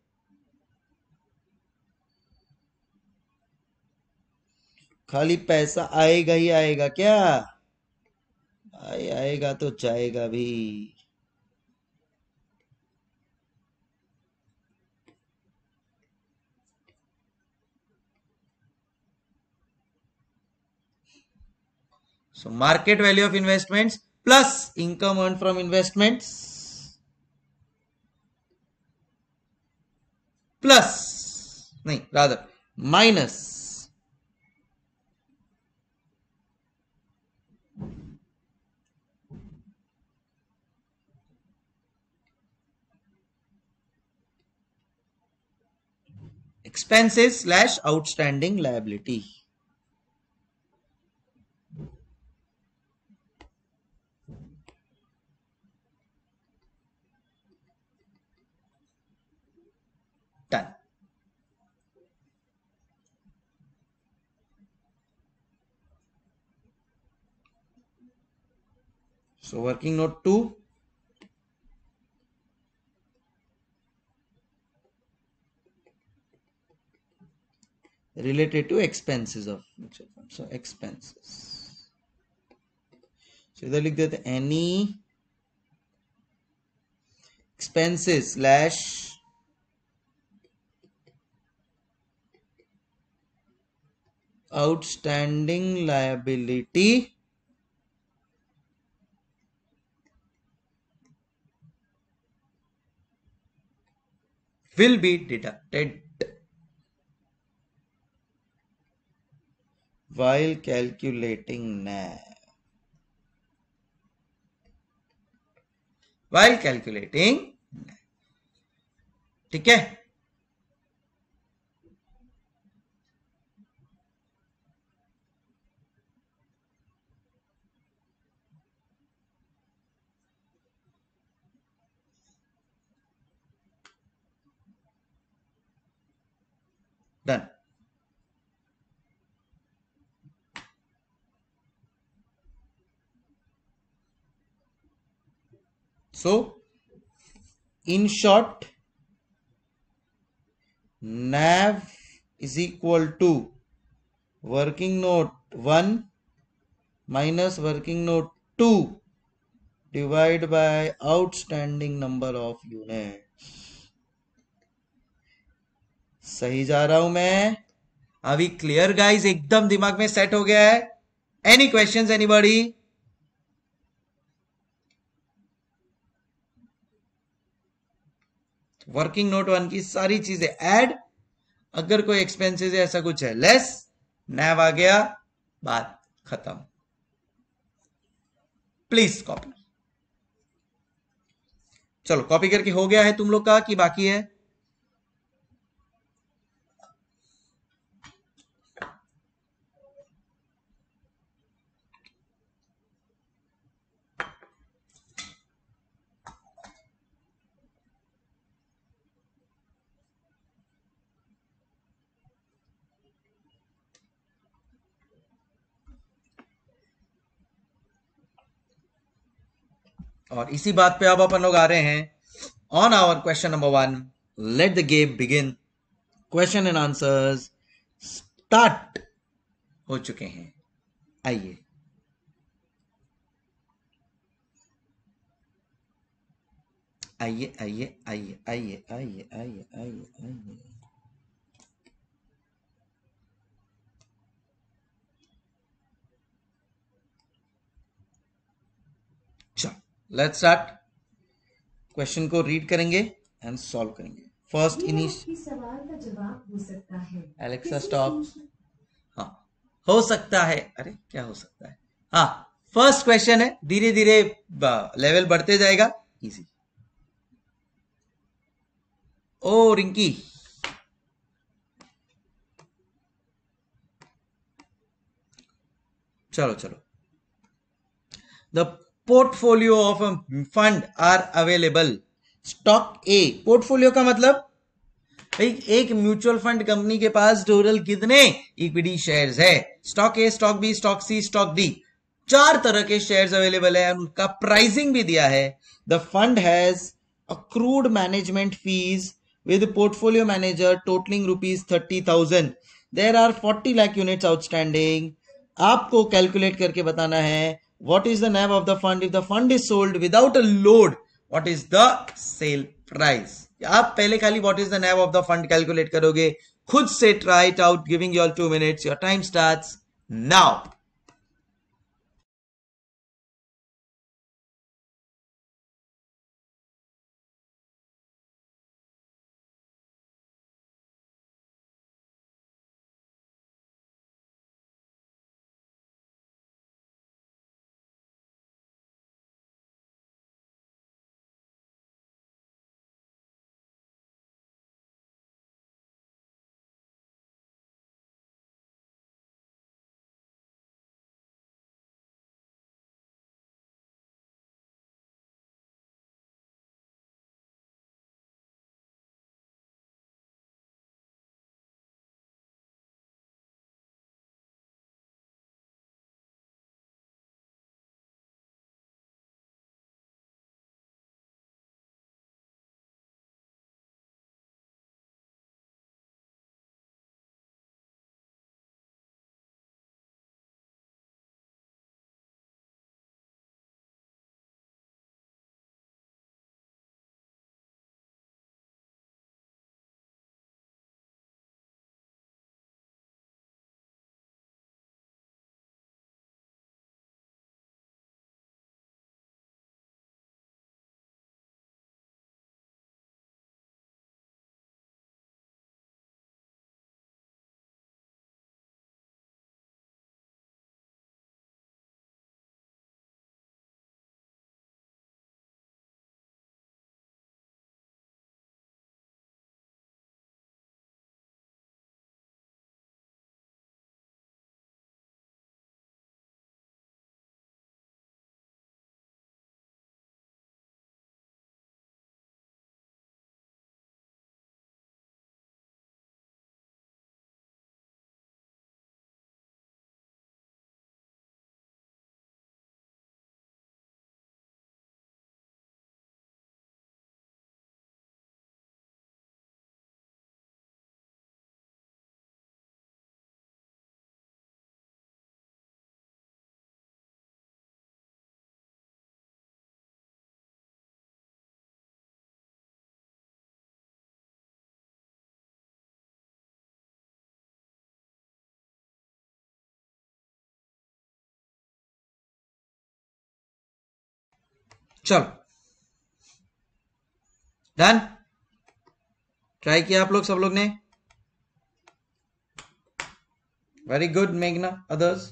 खाली पैसा आएगा ही आएगा क्या? आए आएगा तो जाएगा भी। So market value of investments plus income earned from investments plus नहीं rather minus expenses slash outstanding liability. Done. So working note two. Related to expenses of mutual fund. So expenses. So इधर लिख देते any expenses slash outstanding liability will be deducted while calculating N A V. While calculating N A V. ठीक है. Done. So, in short, N A V is equal to working note one minus working note two divided by outstanding number of units. सही जा रहा हूं मैं? अभी clear guys? एकदम दिमाग में सेट हो गया है? Any questions anybody? Working note one की सारी चीजें ऐड, अगर कोई एक्सपेंसेस ऐसा कुछ है लेस, नैव आ गया, बात खत्म. Please copy. चलो कॉपी करके हो गया है तुम लोग का कि बाकी है? और इसी बात पे अब अपन लोग आ रहे हैं on our question number one. Let the game begin. Question and answers start हो चुके हैं. आइए. आइए आइए आइए आइए आइए आइए आइए आइए. चलो लेट्स स्टार्ट. क्वेश्चन को रीड करेंगे एंड सॉल्व करेंगे. फर्स्ट इनिश सवाल का जवाब हो सकता है. Alexa stop. हाँ हो सकता है. अरे क्या हो सकता है? हाँ फर्स्ट क्वेश्चन है, धीरे धीरे लेवल बढ़ते जाएगा. इजी. ओ रिंकी, चलो चलो. The portfolio of a fund are available. Stock A. Portfolio का मतलब भाई एक म्यूचुअल फंड कंपनी के पास टोटल कितने इक्विटी शेयर्स है? Stock A, stock B, stock C, stock D. चार तरह के शेयर्स अवेलेबल है, उनका प्राइसिंग भी दिया है. The fund has accrued management fees with portfolio manager totaling rupees thirty thousand. There are forty lakh units outstanding. आपको कैलकुलेट करके बताना है what is the N A V of the fund if the fund is sold without a load. What is the sale price? आप पहले खाली what is the N A V of the fund calculate करोगे. खुद से try it out. Giving you all two minutes. Your time starts now. चलो done, try किया आप लोग, सब लोग ने? वेरी गुड मेघना, अदर्स?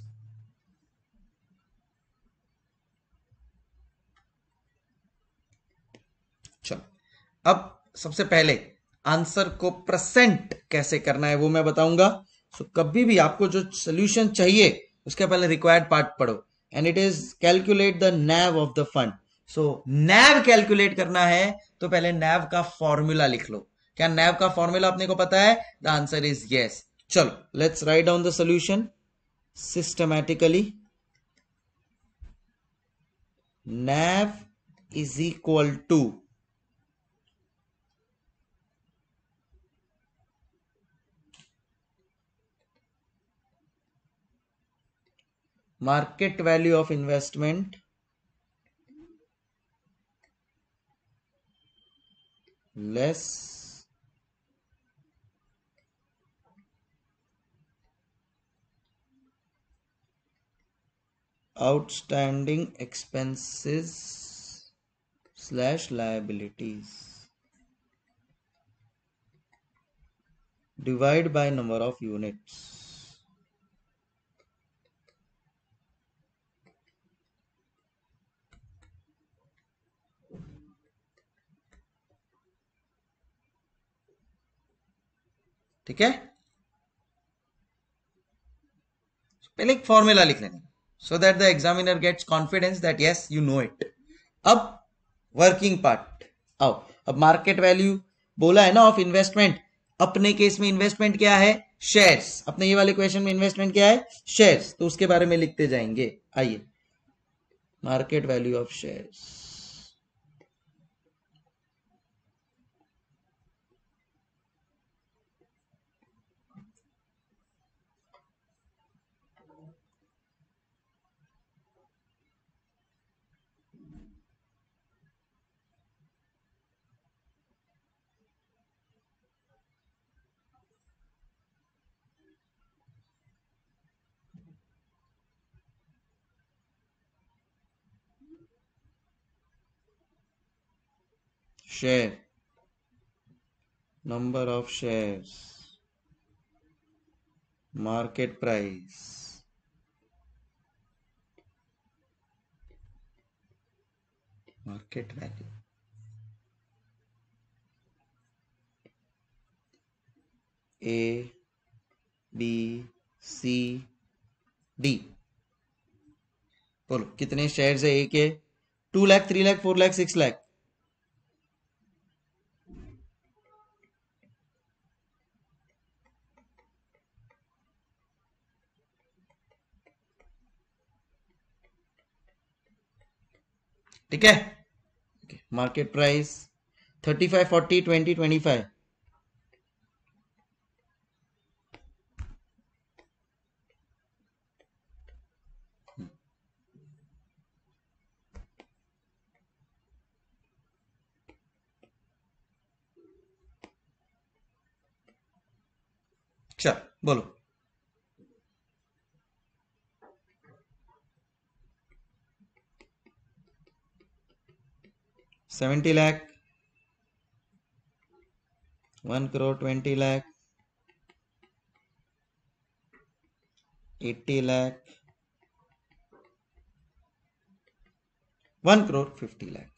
चलो अब सबसे पहले आंसर को प्रेजेंट कैसे करना है वो मैं बताऊंगा। सो so, कभी भी आपको जो सोल्यूशन चाहिए उसके पहले रिक्वायर्ड पार्ट पढ़ो, and it is calculate the NAV of the fund. So NAV calculate करना है तो पहले नैव का फॉर्मूला लिख लो। क्या नैव का फॉर्मूला अपने को पता है? The answer is yes. चलो let's write down the solution systematically. NAV is equal to market value of investment less outstanding expenses slash liabilities divide by number of units। ठीक है, पहले एक फॉर्मूला लिख लेना so that the examiner gets confidence that yes you know it. अब working part आओ। अब market value बोला है ना ऑफ इन्वेस्टमेंट, अपने केस में इन्वेस्टमेंट क्या है? शेयर्स। अपने ये वाले क्वेश्चन में इन्वेस्टमेंट क्या है? शेयर्स। तो उसके बारे में लिखते जाएंगे। आइए, market value of shares. share, number of shares, market price, market value, A B C D। बोलो कितने शेयर्स है? ए के two lakh, three lakh, four lakh, six lakh. ठीक है, market price thirty five, forty, twenty, twenty five. चल बोलो। Seventy lakh, one crore twenty lakh, eighty lakh, one crore fifty lakh.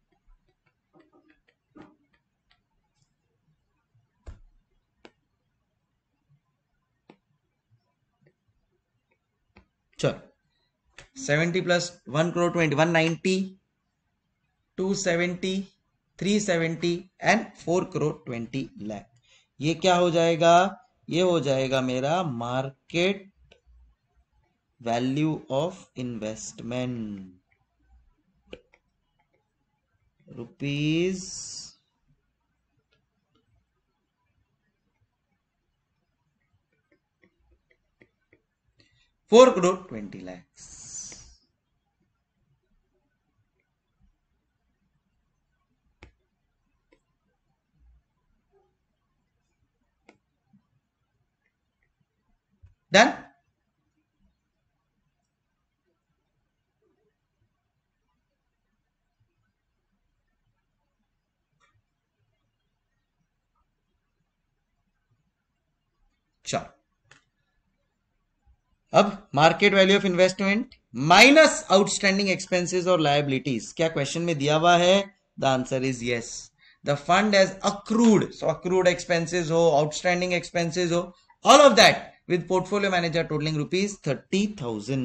चलो seventy plus one crore twenty, one ninety, two seventy, three seventy and four crore twenty lakh. ये क्या हो जाएगा? ये हो जाएगा मेरा market value of investment, rupees four crore twenty lakhs. Done. चलो, अब market value of investment minus outstanding expenses और लायबिलिटीज, क्या क्वेश्चन में दिया हुआ है? The answer is yes. The fund has accrued, so accrued expenses हो, आउटस्टैंडिंग एक्सपेंसेस हो, all of that with portfolio manager totaling rupees thirty thousand.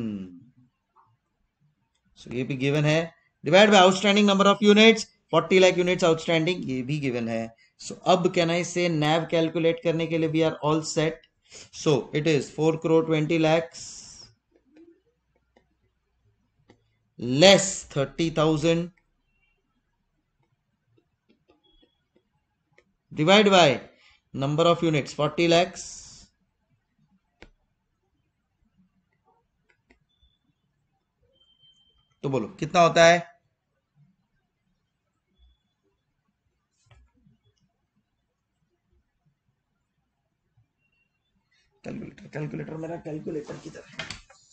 So ये भी given है. Divide by outstanding number of units, forty lakh units outstanding, ये भी given है. So अब can I say N A V calculate करने के लिए we are all set. So it is four crore twenty lakhs less thirty thousand divide by number of units forty lakhs तो बोलो कितना होता है? कैलकुलेटर कैलकुलेटर मेरा कैलकुलेटर किधर है?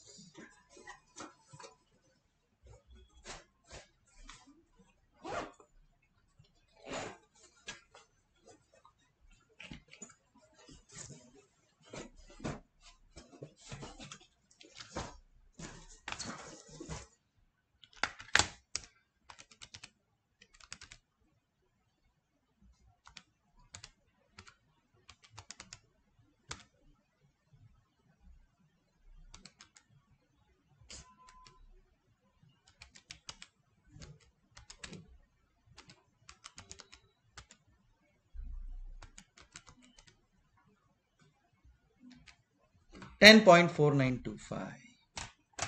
ten point four nine two five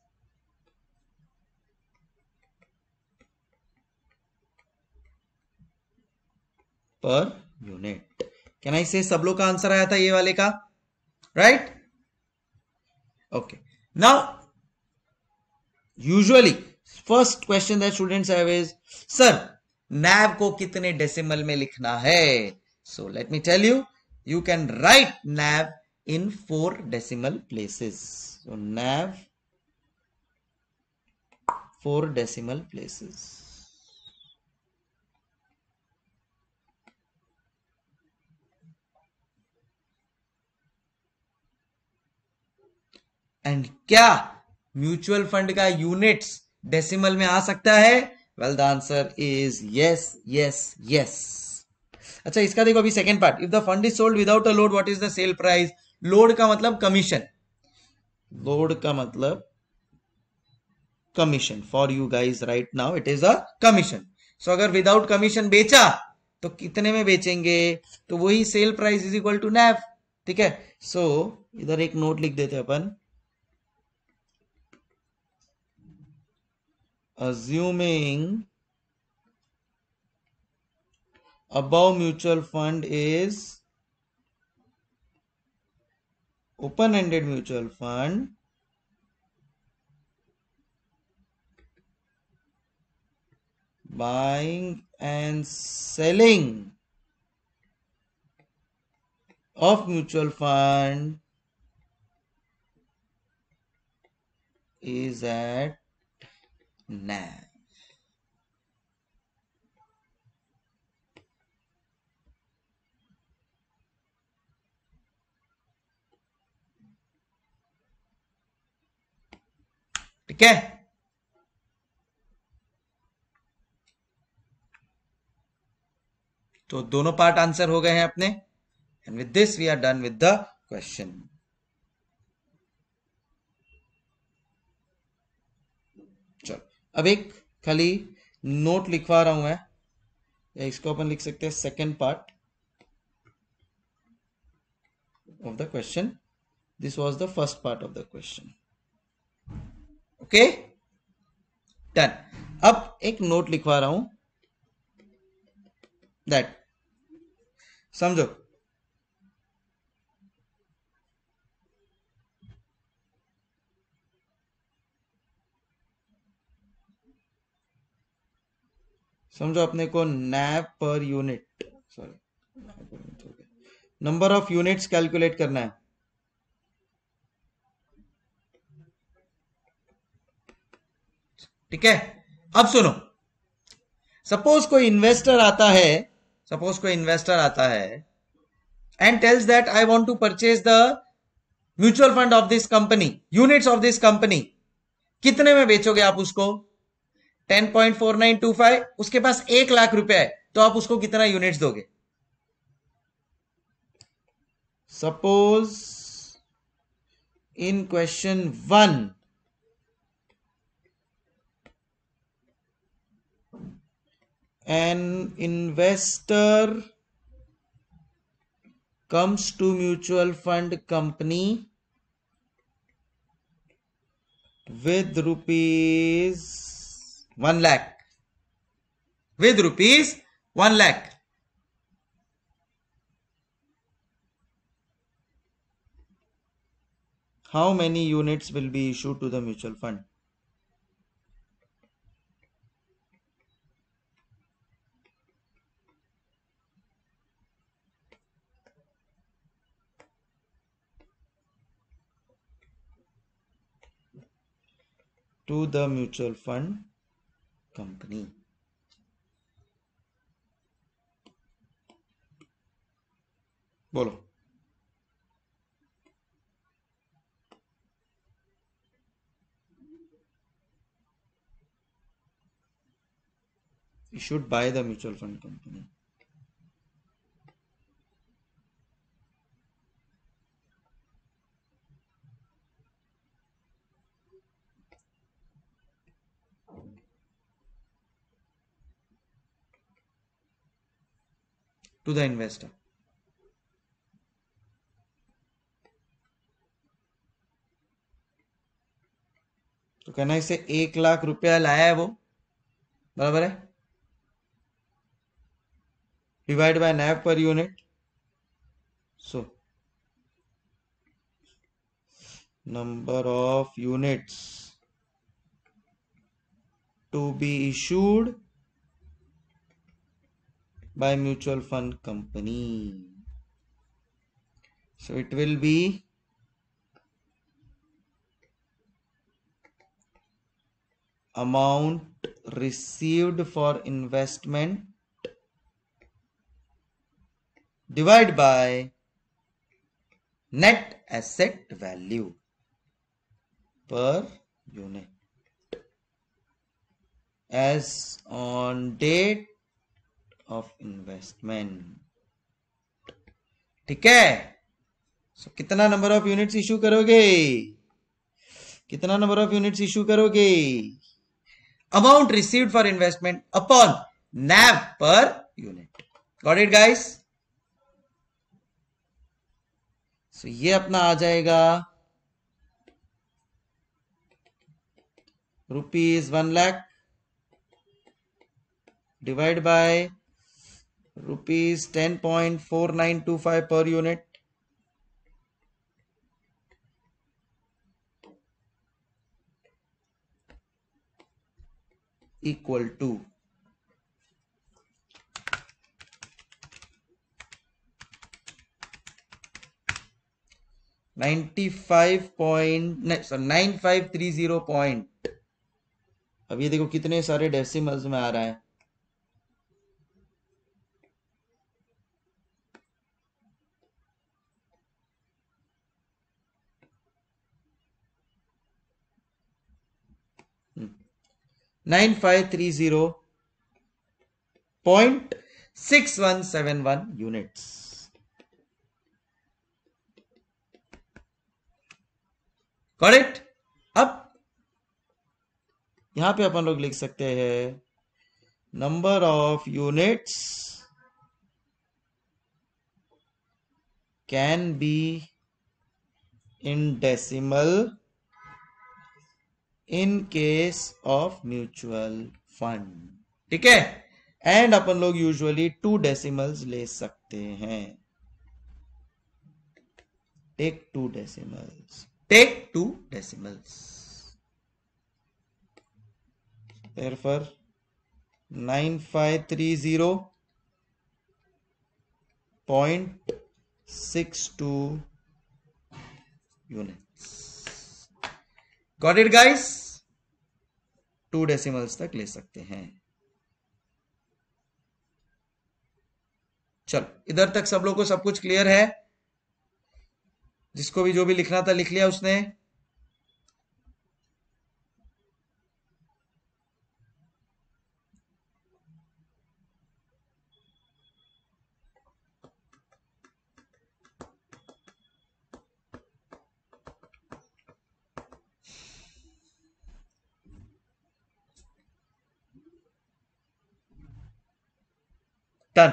per unit. Can I say सब लोग का आंसर आया था ये वाले का, right? Okay, now usually first question that students have is, sir NAV को कितने डेसिमल में लिखना है? So let me tell you, you can write NAV in four decimal places. So N A V four decimal places. And क्या mutual fund का units decimal में आ सकता है? Well the answer is yes yes yes. अच्छा, इसका देखो अभी second part. If the fund is sold without a load, what is the sale price? Load का मतलब कमीशन, लोड का मतलब commission. For you guys right now it is a commission. So अगर without commission बेचा तो कितने में बेचेंगे? तो वही sale price is equal to NAV. ठीक है, सो so, इधर एक नोट लिख देते अपन. Assuming above mutual fund is open-ended mutual fund buying and selling of mutual fund is at N A V. ठीक है, तो दोनों पार्ट आंसर हो गए हैं अपने. And with this we are done with the question. चलो, अब एक खाली नोट लिखवा रहा हूं मैं, या इसको अपन लिख सकते हैं second part of the question. This was the first part of the question. Okay, done. अब एक नोट लिखवा रहा हूं दैट, समझो समझो अपने को NAV per unit, sorry number of units calculate करना है. ठीक है, अब सुनो, सपोज कोई इन्वेस्टर आता है, सपोज कोई इन्वेस्टर आता है and tells that I want to purchase the mutual fund of this company, units of this company, कितने में बेचोगे आप उसको? Ten point four nine two five. उसके पास एक लाख रुपए है, तो आप उसको कितना यूनिट्स दोगे? Suppose in question one, an investor comes to mutual fund company with rupees one lakh, with rupees one lakh. How many units will be issued to the mutual fund? To the mutual fund company. बोलो. Issued by the mutual fund company. To the investor. तो कहना इसे एक लाख रुपया लाया है वो, बराबर है, divide by NAV per unit. So number of units to be issued by mutual fund company. So it will be amount received for investment divided by net asset value per unit as on date of investment. ठीक है. So so, कितना number of units issue करोगे? कितना number of units issue करोगे? Amount received for investment upon NAV per unit. Got it guys? So ये अपना आ जाएगा rupees one lakh divide by rupees ten point four nine two five per unit equal to ninety-five point sorry nine five three zero point. अब ये देखो कितने सारे decimals में आ रहा है. nine five three zero point six one seven one units. Got it? अब यहां पे अपन लोग लिख सकते हैं number of units can be in decimal in case of mutual fund. ठीक है. एंड अपन लोग यूजुअली टू डेसिमल्स ले सकते हैं. Take two decimals. Take two decimals. therefore nine five three zero point six two units. Got it guys? Two decimals तक ले सकते हैं. चलो इधर तक सब लोग को सब कुछ क्लियर है? जिसको भी जो भी लिखना था लिख लिया उसने? डन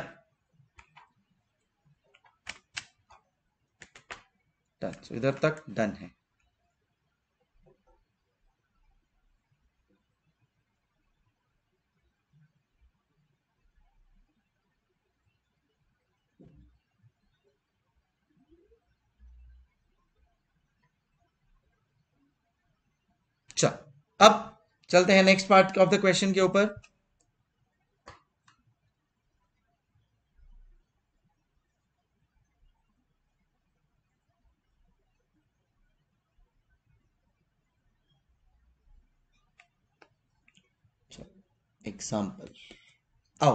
डन so, इधर तक डन है। चल अब चलते हैं next part of the question के ऊपर। एग्जाम्पल आओ।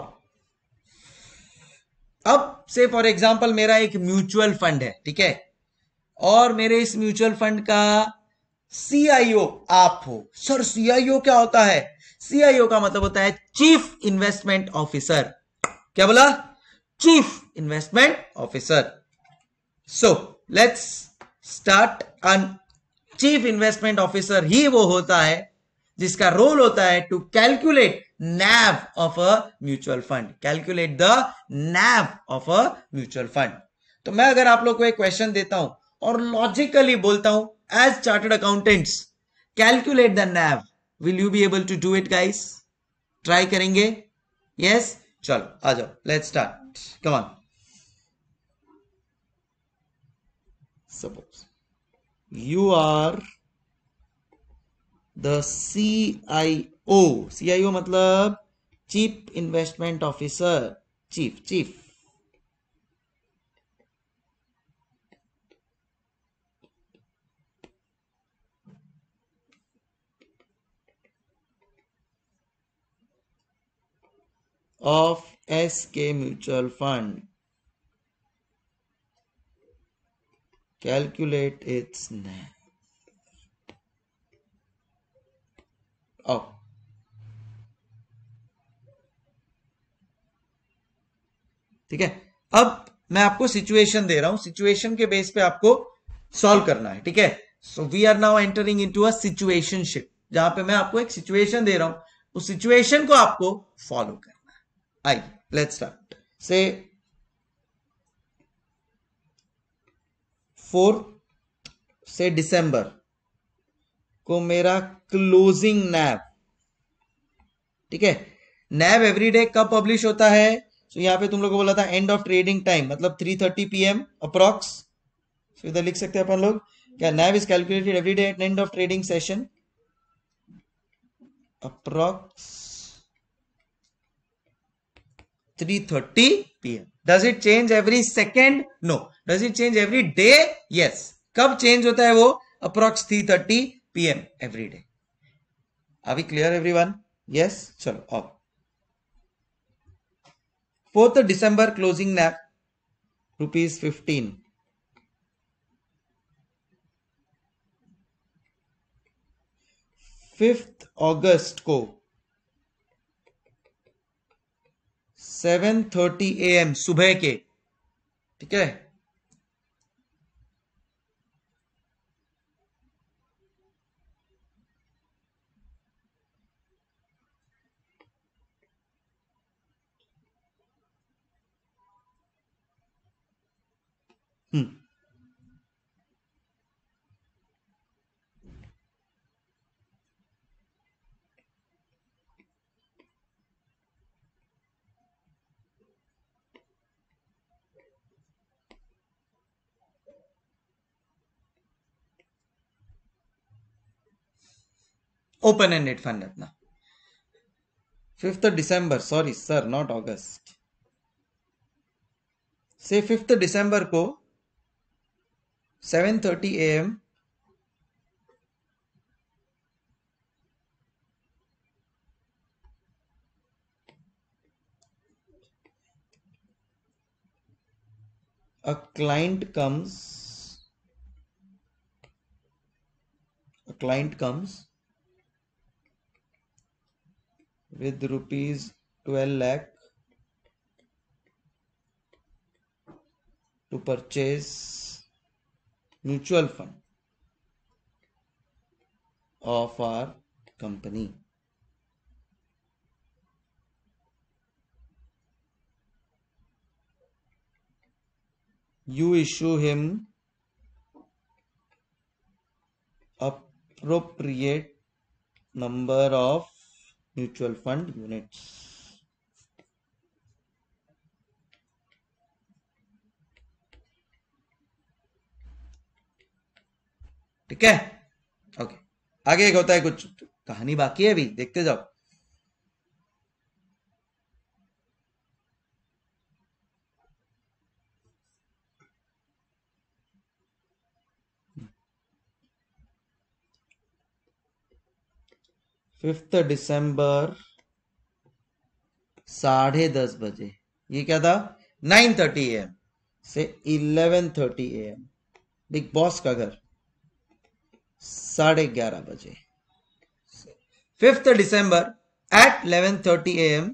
अब से फॉर एग्जाम्पल मेरा एक म्यूचुअल फंड है, ठीक है, और मेरे इस म्यूचुअल फंड का सीआईओ आप हो। सर सीआईओ क्या होता है? सीआईओ का मतलब होता है चीफ इन्वेस्टमेंट ऑफिसर। क्या बोला? Chief investment officer. So let's start. अन चीफ इन्वेस्टमेंट ऑफिसर ही वो होता है जिसका रोल होता है to calculate NAV of a mutual fund. Calculate the NAV of a mutual fund. तो मैं अगर आप लोग को एक क्वेश्चन देता हूं और लॉजिकली बोलता हूं as chartered accountants calculate the NAV, will you be able to do it guys? Try करेंगे? Yes yes? चलो आ जाओ, let's start, come on. Suppose you are the CIO. CIO मतलब chief investment officer. Chief chief of S K Mutual Fund. Calculate its N A V. Oh. ठीक है, अब मैं आपको सिचुएशन दे रहा हूं, सिचुएशन के बेस पे आपको सॉल्व करना है, ठीक है। So we are now entering into a situationship, जहां पे मैं आपको एक सिचुएशन दे रहा हूं, उस सिचुएशन को आपको फॉलो करना है। आइए लेट्स स्टार्ट। से फोर्थ से दिसंबर को मेरा क्लोजिंग नैव, ठीक है। नैव एवरीडे कब पब्लिश होता है? सो so, यहां पे तुम लोग को बोला था एंड ऑफ ट्रेडिंग टाइम, मतलब three thirty P m approx. So इधर लिख सकते हैं अपन लोग क्या? NAV is calculated everyday at end of trading session approx three thirty P m. Does it change every second? No. Does it change every day? Yes. कब change होता है वो? Approx three thirty P m every day. Are we clear everyone? Yes. चलो अब fourth December closing NAV rupees fifteen. Fifth August को seven thirty ए m सुबह के, ठीक है। हम्म ओपन एंडेड फंड अपना। Fifth December, sorry sir not August, say fifth December को seven thirty A m A client comes, a client comes with rupees twelve lakh to purchase mutual fund of our company. You issue him appropriate number of mutual fund units. ठीक है, okay. आगे एक होता है, कुछ कहानी बाकी है अभी, देखते जाओ। फिफ्थ दिसंबर साढ़े दस बजे, ये क्या था, नाइन थर्टी ए एम से इलेवन थर्टी ए एम बिग बॉस का घर साढ़े ग्यारह बजे। Fifth December at eleven thirty A m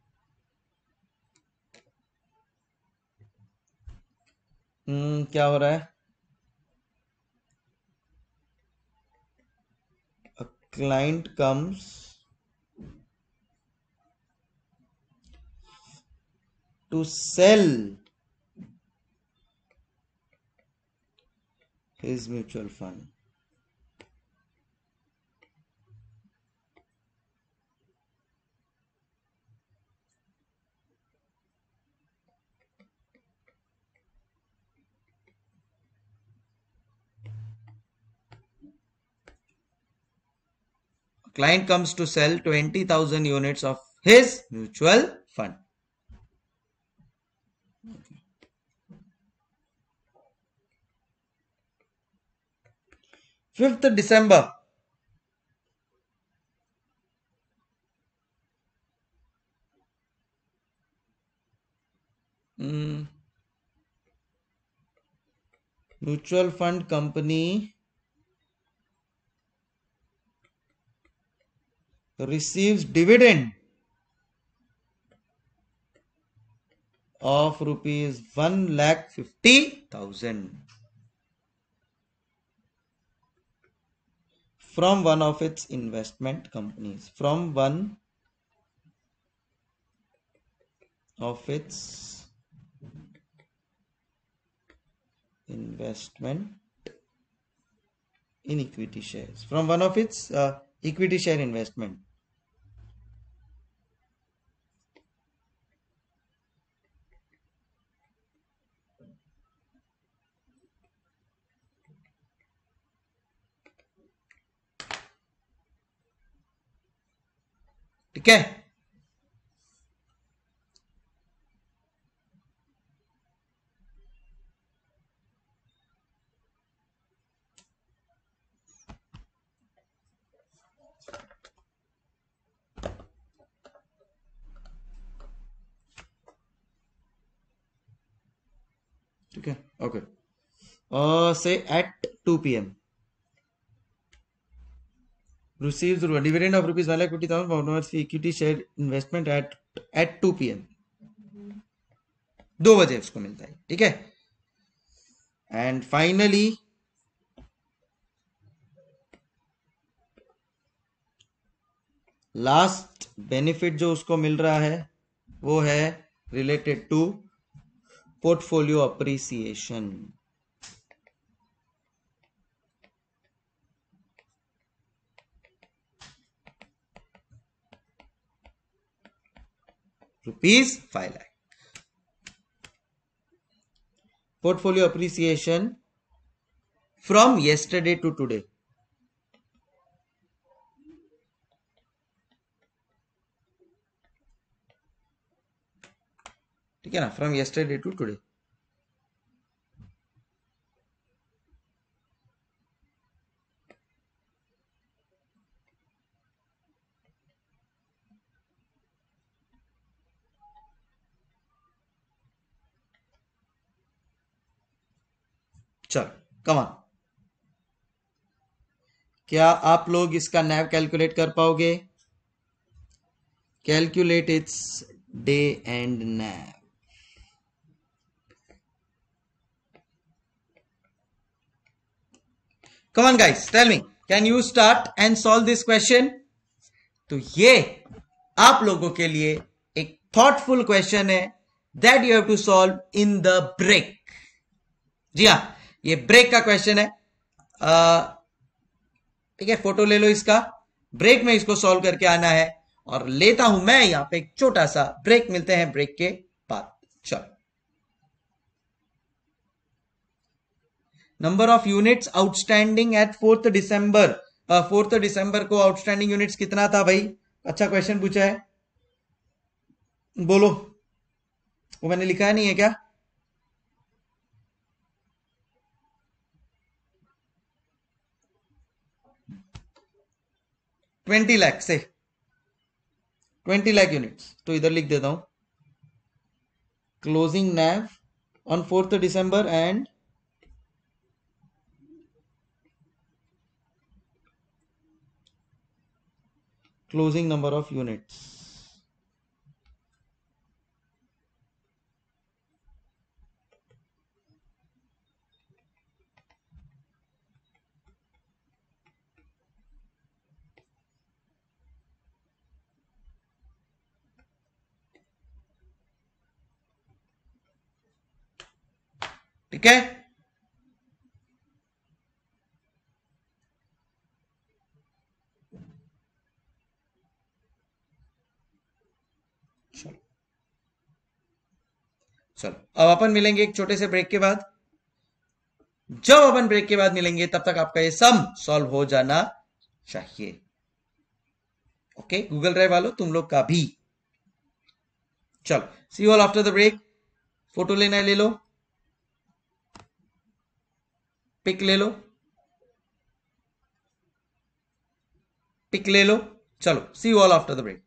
क्या हो रहा है, a client comes to sell his mutual fund. A client comes to sell twenty thousand units of his mutual fund. Fifth December mutual fund company receives dividend of rupees one lakh fifty thousand from one of its investment companies, from one of its investment in equity shares, from one of its uh, equity share investment. ठीक है, ठीक है, okay. Say at two p m receives a dividend of rupees one lakh fifty thousand from one of its equity share investment at at two p m, दो बजे उसको मिलता है, ठीक है। एंड फाइनली लास्ट बेनिफिट जो उसको मिल रहा है वो है related to portfolio appreciation. Rupees five lakh portfolio appreciation from yesterday to today. ठीक है ना, from yesterday to today. Come on, क्या आप लोग इसका नैव कैलकुलेट कर पाओगे? Calculate its day end NAV. Come on guys, tell me, can you start and solve this question? तो ये आप लोगों के लिए एक थॉटफुल क्वेश्चन है that you have to solve in the break. जी हाँ, ये ब्रेक का क्वेश्चन है. ठीक है, फोटो ले लो इसका. ब्रेक में इसको सॉल्व करके आना है और लेता हूं मैं यहां पे एक छोटा सा ब्रेक. मिलते हैं ब्रेक के बाद. चलो, number of units outstanding at fourth December. Fourth December को आउटस्टैंडिंग यूनिट्स कितना था भाई? अच्छा क्वेश्चन पूछा है, बोलो. वो मैंने लिखा नहीं है क्या? ट्वेंटी लाख से ट्वेंटी लाख यूनिट्स. तो इधर लिख देता हूं, closing NAV on fourth December and closing number of units. ठीक है, चलो चलो अब अपन मिलेंगे एक छोटे से ब्रेक के बाद. जब अपन ब्रेक के बाद मिलेंगे तब तक आपका ये सम सॉल्व हो जाना चाहिए. ओके, गूगल ड्राइव वालों तुम लोग का भी. चलो, see you all after the break. Photo लेना है ले लो, पिक ले लो, पिक ले लो. चलो, see you all after the break.